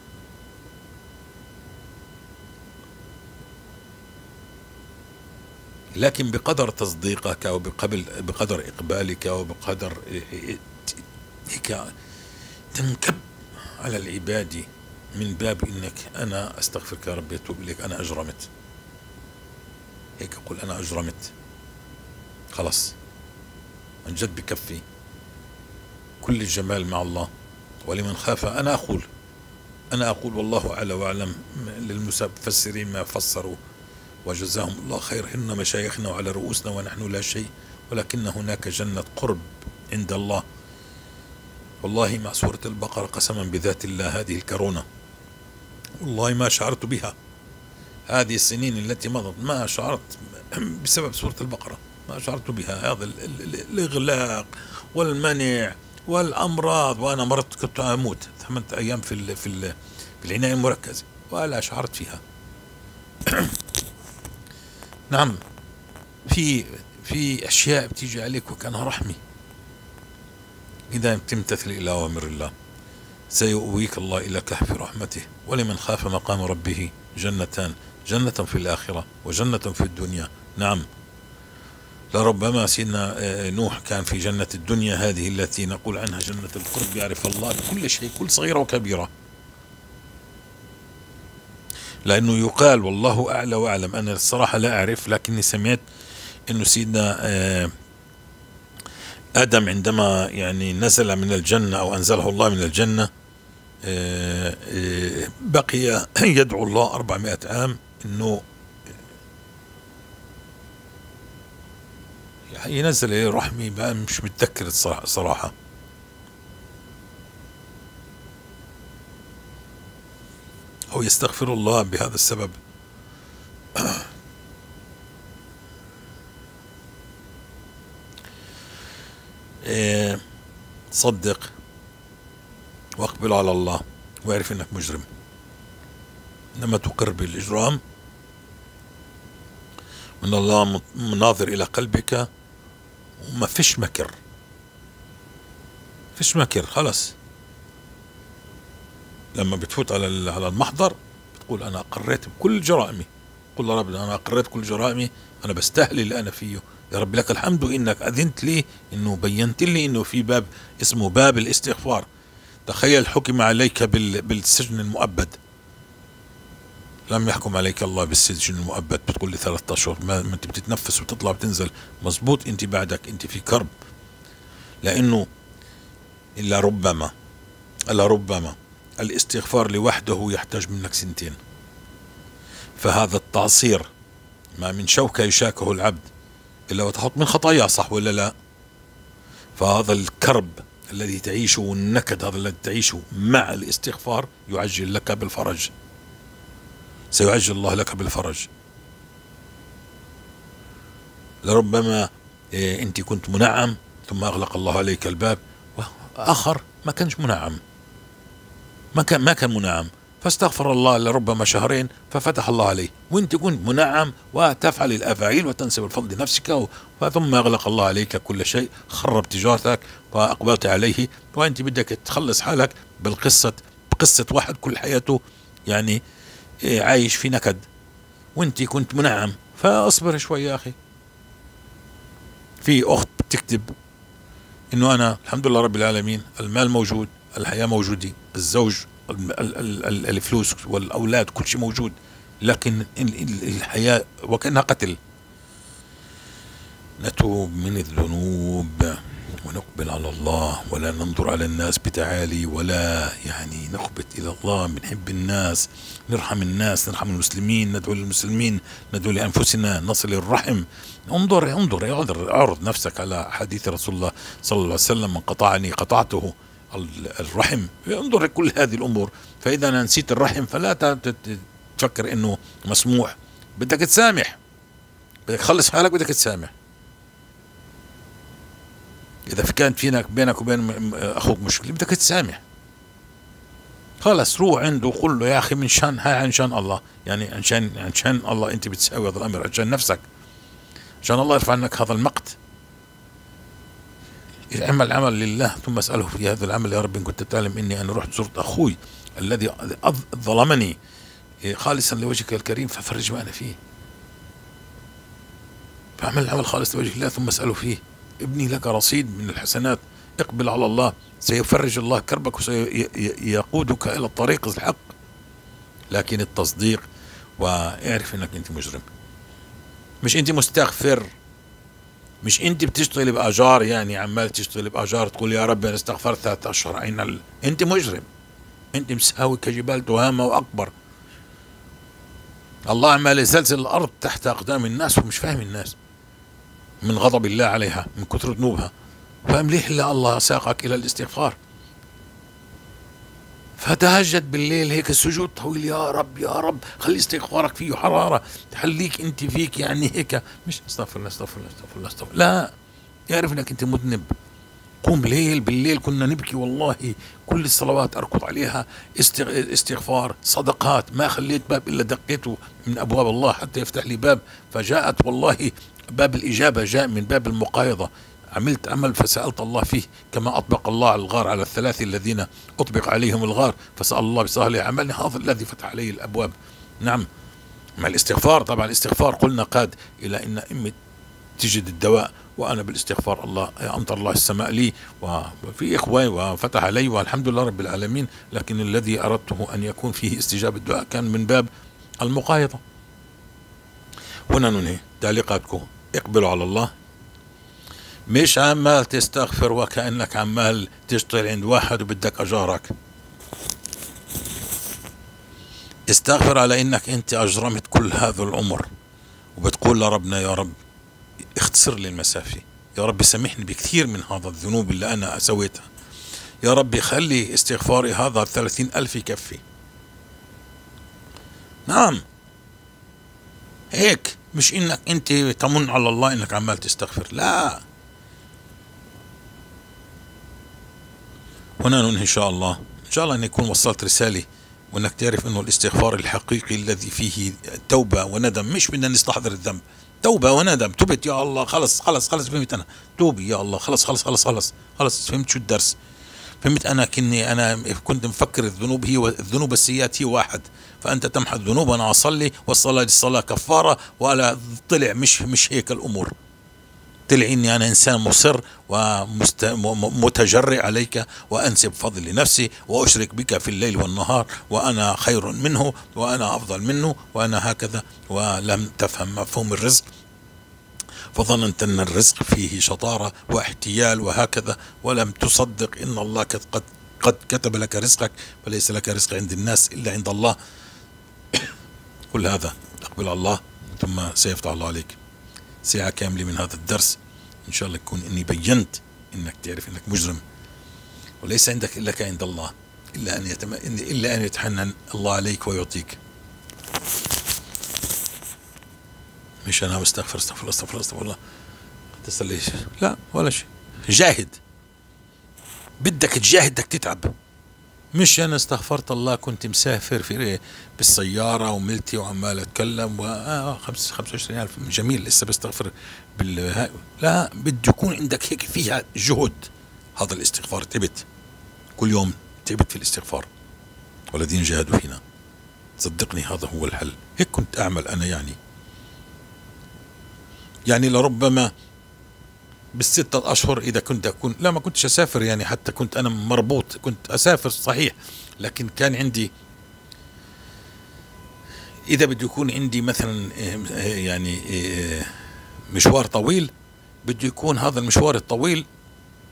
لكن بقدر تصديقك او بقبل بقدر اقبالك او بقدر هيك تنكب على العباد من باب انك انا استغفرك يا رب اتوب اليك، انا اجرمت، هيك قل انا اجرمت خلاص، من جد بكفي كل الجمال مع الله. ولمن خاف أنا أقول أنا أقول والله أعلى وأعلم للمفسرين ما فسروا وجزاهم الله خير، إن مشايخنا وعلى رؤوسنا ونحن لا شيء، ولكن هناك جنة قرب عند الله. والله مع سورة البقرة قسما بذات الله هذه الكورونا والله ما شعرت بها، هذه السنين التي مضت ما شعرت بسبب سورة البقرة، ما شعرت بها. هذا الإغلاق والمنع والأمراض، وأنا مرضت كنت أموت ثمانية أيام في ال في ال في العناية المركزة ولا شعرت فيها. نعم، في في أشياء بتيجي عليك وكأنها رحمة، إذا تمتثل إلى أوامر الله سيؤويك الله إلى كهف رحمته. ولمن خاف مقام ربه جنتان، جنة في الآخرة وجنة في الدنيا. نعم، لربما سيدنا نوح كان في جنة الدنيا هذه التي نقول عنها جنة القرب، يعرف الله بكل شيء، كل صغيرة وكبيرة، لأنه يقال والله أعلى وأعلم، أنا الصراحة لا أعرف، لكني سمعت أنه سيدنا آدم عندما يعني نزل من الجنة أو أنزله الله من الجنة بقي يدعو الله أربعمائة عام أنه ينزل إليه رحمي، بقى مش متذكر الصراحة. أو يستغفر الله بهذا السبب. إيه، صدق واقبل على الله واعرف انك مجرم، انما تقر بالاجرام من الله مناظر الى قلبك، وما فيش مكر، فيش مكر خلص. لما بتفوت على على المحضر بتقول انا اقريت بكل جرائمي، قل يا رب انا اقريت كل جرائمي، انا بستاهل اللي انا فيه، يا رب لك الحمد انك اذنت لي، انه بينت لي انه في باب اسمه باب الاستغفار. تخيل حكم عليك بالسجن المؤبد، لم يحكم عليك الله بالسجن المؤبد، بتقول لي ثلاثة اشهر، ما انت بتتنفس وتطلع وتنزل، مزبوط، انت بعدك انت في كرب، لانه الا ربما الا ربما الاستغفار لوحده يحتاج منك سنتين. فهذا التعصير ما من شوكة يشاكه العبد إلا وتحط من خطاياه، صح ولا لا؟ فهذا الكرب الذي تعيشه والنكد هذا الذي تعيشه مع الاستغفار يعجل لك بالفرج، سيعجل الله لك بالفرج. لربما إيه انت كنت منعم ثم اغلق الله عليك الباب، واخر ما كانش منعم، ما كان ما كان منعم فاستغفر الله لربما شهرين ففتح الله عليه، وانت كنت منعم وتفعل الافاعيل وتنسب الفضل لنفسك، ثم اغلق الله عليك كل شيء، خرب تجارتك واقبلت عليه، وانت بدك تخلص حالك بالقصه بقصه واحد كل حياته يعني عايش في نكد، وانت كنت منعم. فاصبر شوي يا اخي. في اخت بتكتب انه انا الحمد لله رب العالمين، المال موجود، الحياه موجوده، الزوج، الفلوس والاولاد، كل شيء موجود، لكن الحياه وكانها قتل. نتوب من الذنوب ونقبل على الله ولا ننظر على الناس بتعالي، ولا يعني نخبت إلى الله، بنحب الناس، نرحم الناس، نرحم المسلمين، ندعو للمسلمين، ندعو لأنفسنا، نصل الرحم. انظر انظر اعرض اعرض نفسك على حديث رسول الله صلى الله عليه وسلم: من قطعني قطعته. الرحم، انظر كل هذه الأمور. فإذا أنا نسيت الرحم فلا تفكر إنه مسموح، بدك تسامح، بدك تخلص حالك، بدك تسامح. إذا في كانت فينك بينك وبين أخوك مشكلة بدك تسامح، خلص روح عنده وقول له: يا أخي من شان هاي عشان الله، يعني عشان عشان الله أنت بتساوي هذا الأمر، عشان نفسك، عشان الله يرفع عنك هذا المقت. اعمل عمل لله ثم اسأله في هذا العمل: يا رب إن كنت تعلم إني أنا رحت زرت أخوي الذي ظلمني خالصا لوجهك الكريم ففرج ما أنا فيه. فاعمل العمل خالص لوجه الله ثم اسأله فيه. ابني لك رصيد من الحسنات، اقبل على الله، سيفرج الله كربك وسيقودك إلى الطريق الحق. لكن التصديق، واعرف انك انت مجرم، مش انت مستغفر، مش انت بتشتغل باجار، يعني عمال تشتغل باجار تقول يا رب انا استغفرت ثلاث اشهر. عين ال... انت مجرم، انت مساوي كجبال تهامه واكبر. الله عمال يزلزل الارض تحت اقدام الناس ومش فاهم الناس من غضب الله عليها من كثر ذنوبها. فمليح الا الله ساقك الى الاستغفار. فتهجد بالليل هيك السجود طويل: يا رب يا رب خلي استغفارك فيه حرارة تخليك انت فيك، يعني هيك مش استغفر الله استغفر الله استغفر الله استغفر الله، لا، يعرف انك انت مذنب. قوم ليل بالليل كنا نبكي والله، كل الصلوات اركض عليها استغفار صدقات، ما خليت باب الا دقيته من ابواب الله حتى يفتح لي باب، فجاءت والله باب الاجابة جاء من باب المقايضة. عملت عمل فسألت الله فيه كما أطبق الله على الغار على الثلاثة الذين أطبق عليهم الغار، فسأل الله بصالح عملني هذا الذي فتح عليه الأبواب. نعم، مع الاستغفار. طبعا الاستغفار قلنا قاد إلى أن أمي تجد الدواء، وأنا بالاستغفار الله أمطر الله السماء لي وفي إخوة وفتح علي والحمد لله رب العالمين. لكن الذي أردته أن يكون فيه استجابة الدعاء كان من باب المقايضة. هنا ننهي تعليقاتكم. اقبلوا على الله، مش عمال تستغفر وكأنك عمال تشتغل عند واحد وبدك أجارك. استغفر على إنك أنت أجرمت كل هذا العمر وبتقول لربنا: يا رب اختصر لي المسافة، يا رب سامحني بكثير من هذا الذنوب اللي أنا سويتها، يا رب خلي استغفاري هذا ثلاثين ألف يكفي. نعم، هيك، مش إنك أنت تمن على الله إنك عمال تستغفر، لا. هنا ننهي إن شاء الله. إن شاء الله أن يكون وصلت رسالة، وأنك تعرف أنه الاستغفار الحقيقي الذي فيه توبة وندم، مش بدنا نستحضر الذنب، توبة وندم. تبت يا الله، خلص خلص خلص فهمت أنا، توبي يا الله، خلص خلص خلص خلص خلص فهمت شو الدرس، فهمت أنا كني أنا كنت مفكر الذنوب هي الذنوب السيئات هي واحد، فأنت تمحى الذنوب وأنا أصلي، والصلاة للصلاة كفارة، ولا طلع مش مش هيك الأمور. طلع إني أنا إنسان مصر ومتجرئ عليك، وأنسب فضل لنفسي، وأشرك بك في الليل والنهار، وأنا خير منه، وأنا أفضل منه، وأنا هكذا. ولم تفهم مفهوم الرزق، فظننت أن الرزق فيه شطارة واحتيال وهكذا، ولم تصدق إن الله قد قد كتب لك رزقك، فليس لك رزق عند الناس إلا عند الله. كل هذا اقبل على الله ثم سيفتح الله عليك. ساعة كاملة من هذا الدرس إن شاء الله يكون إني بينت إنك تعرف إنك مجرم، وليس عندك إلا عند الله، إلا أن يتم... إلا أن يتحنن الله عليك ويعطيك. مش أنا مستغفر استغفر الله استغفر الله استغفر الله تسلي، لا ولا شيء. جاهد، بدك تجاهد، بدك تتعب. مش أنا استغفرت الله كنت مسافر في بالسيارة وملتي وعمال أتكلم و آه خمسة خمسة وعشرين ألف جميل لسه بستغفر بال، لا، بده يكون عندك هيك فيها جهد. هذا الاستغفار تعبت كل يوم، تعبت في الاستغفار، والذين جاهدوا فينا صدقني هذا هو الحل. هيك كنت أعمل أنا، يعني يعني لربما بالستة أشهر إذا كنت أكون، لا ما كنتش أسافر، يعني حتى كنت أنا مربوط، كنت أسافر صحيح، لكن كان عندي إذا بده يكون عندي مثلا يعني مشوار طويل، بده يكون هذا المشوار الطويل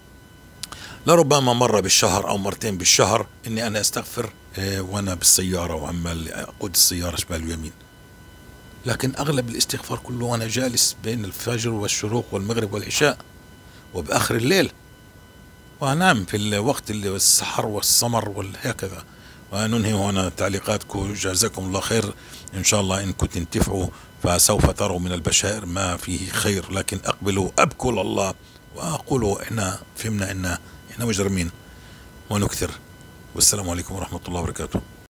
لربما مرة بالشهر أو مرتين بالشهر إني أنا أستغفر آه، وأنا بالسيارة وعمال أقود السيارة شمال ويمين. لكن أغلب الاستغفار كله وأنا جالس بين الفجر والشروق والمغرب والعشاء وبآخر الليل، وأنام في الوقت اللي السحر والسمر وهكذا. وننهي هنا تعليقاتكم، جزاكم الله خير. إن شاء الله إن كنت تنتفعوا فسوف تروا من البشائر ما فيه خير، لكن أقبلوا أبكوا لله وأقولوا إحنا فهمنا إن إحنا مجرمين ونكثر. والسلام عليكم ورحمة الله وبركاته.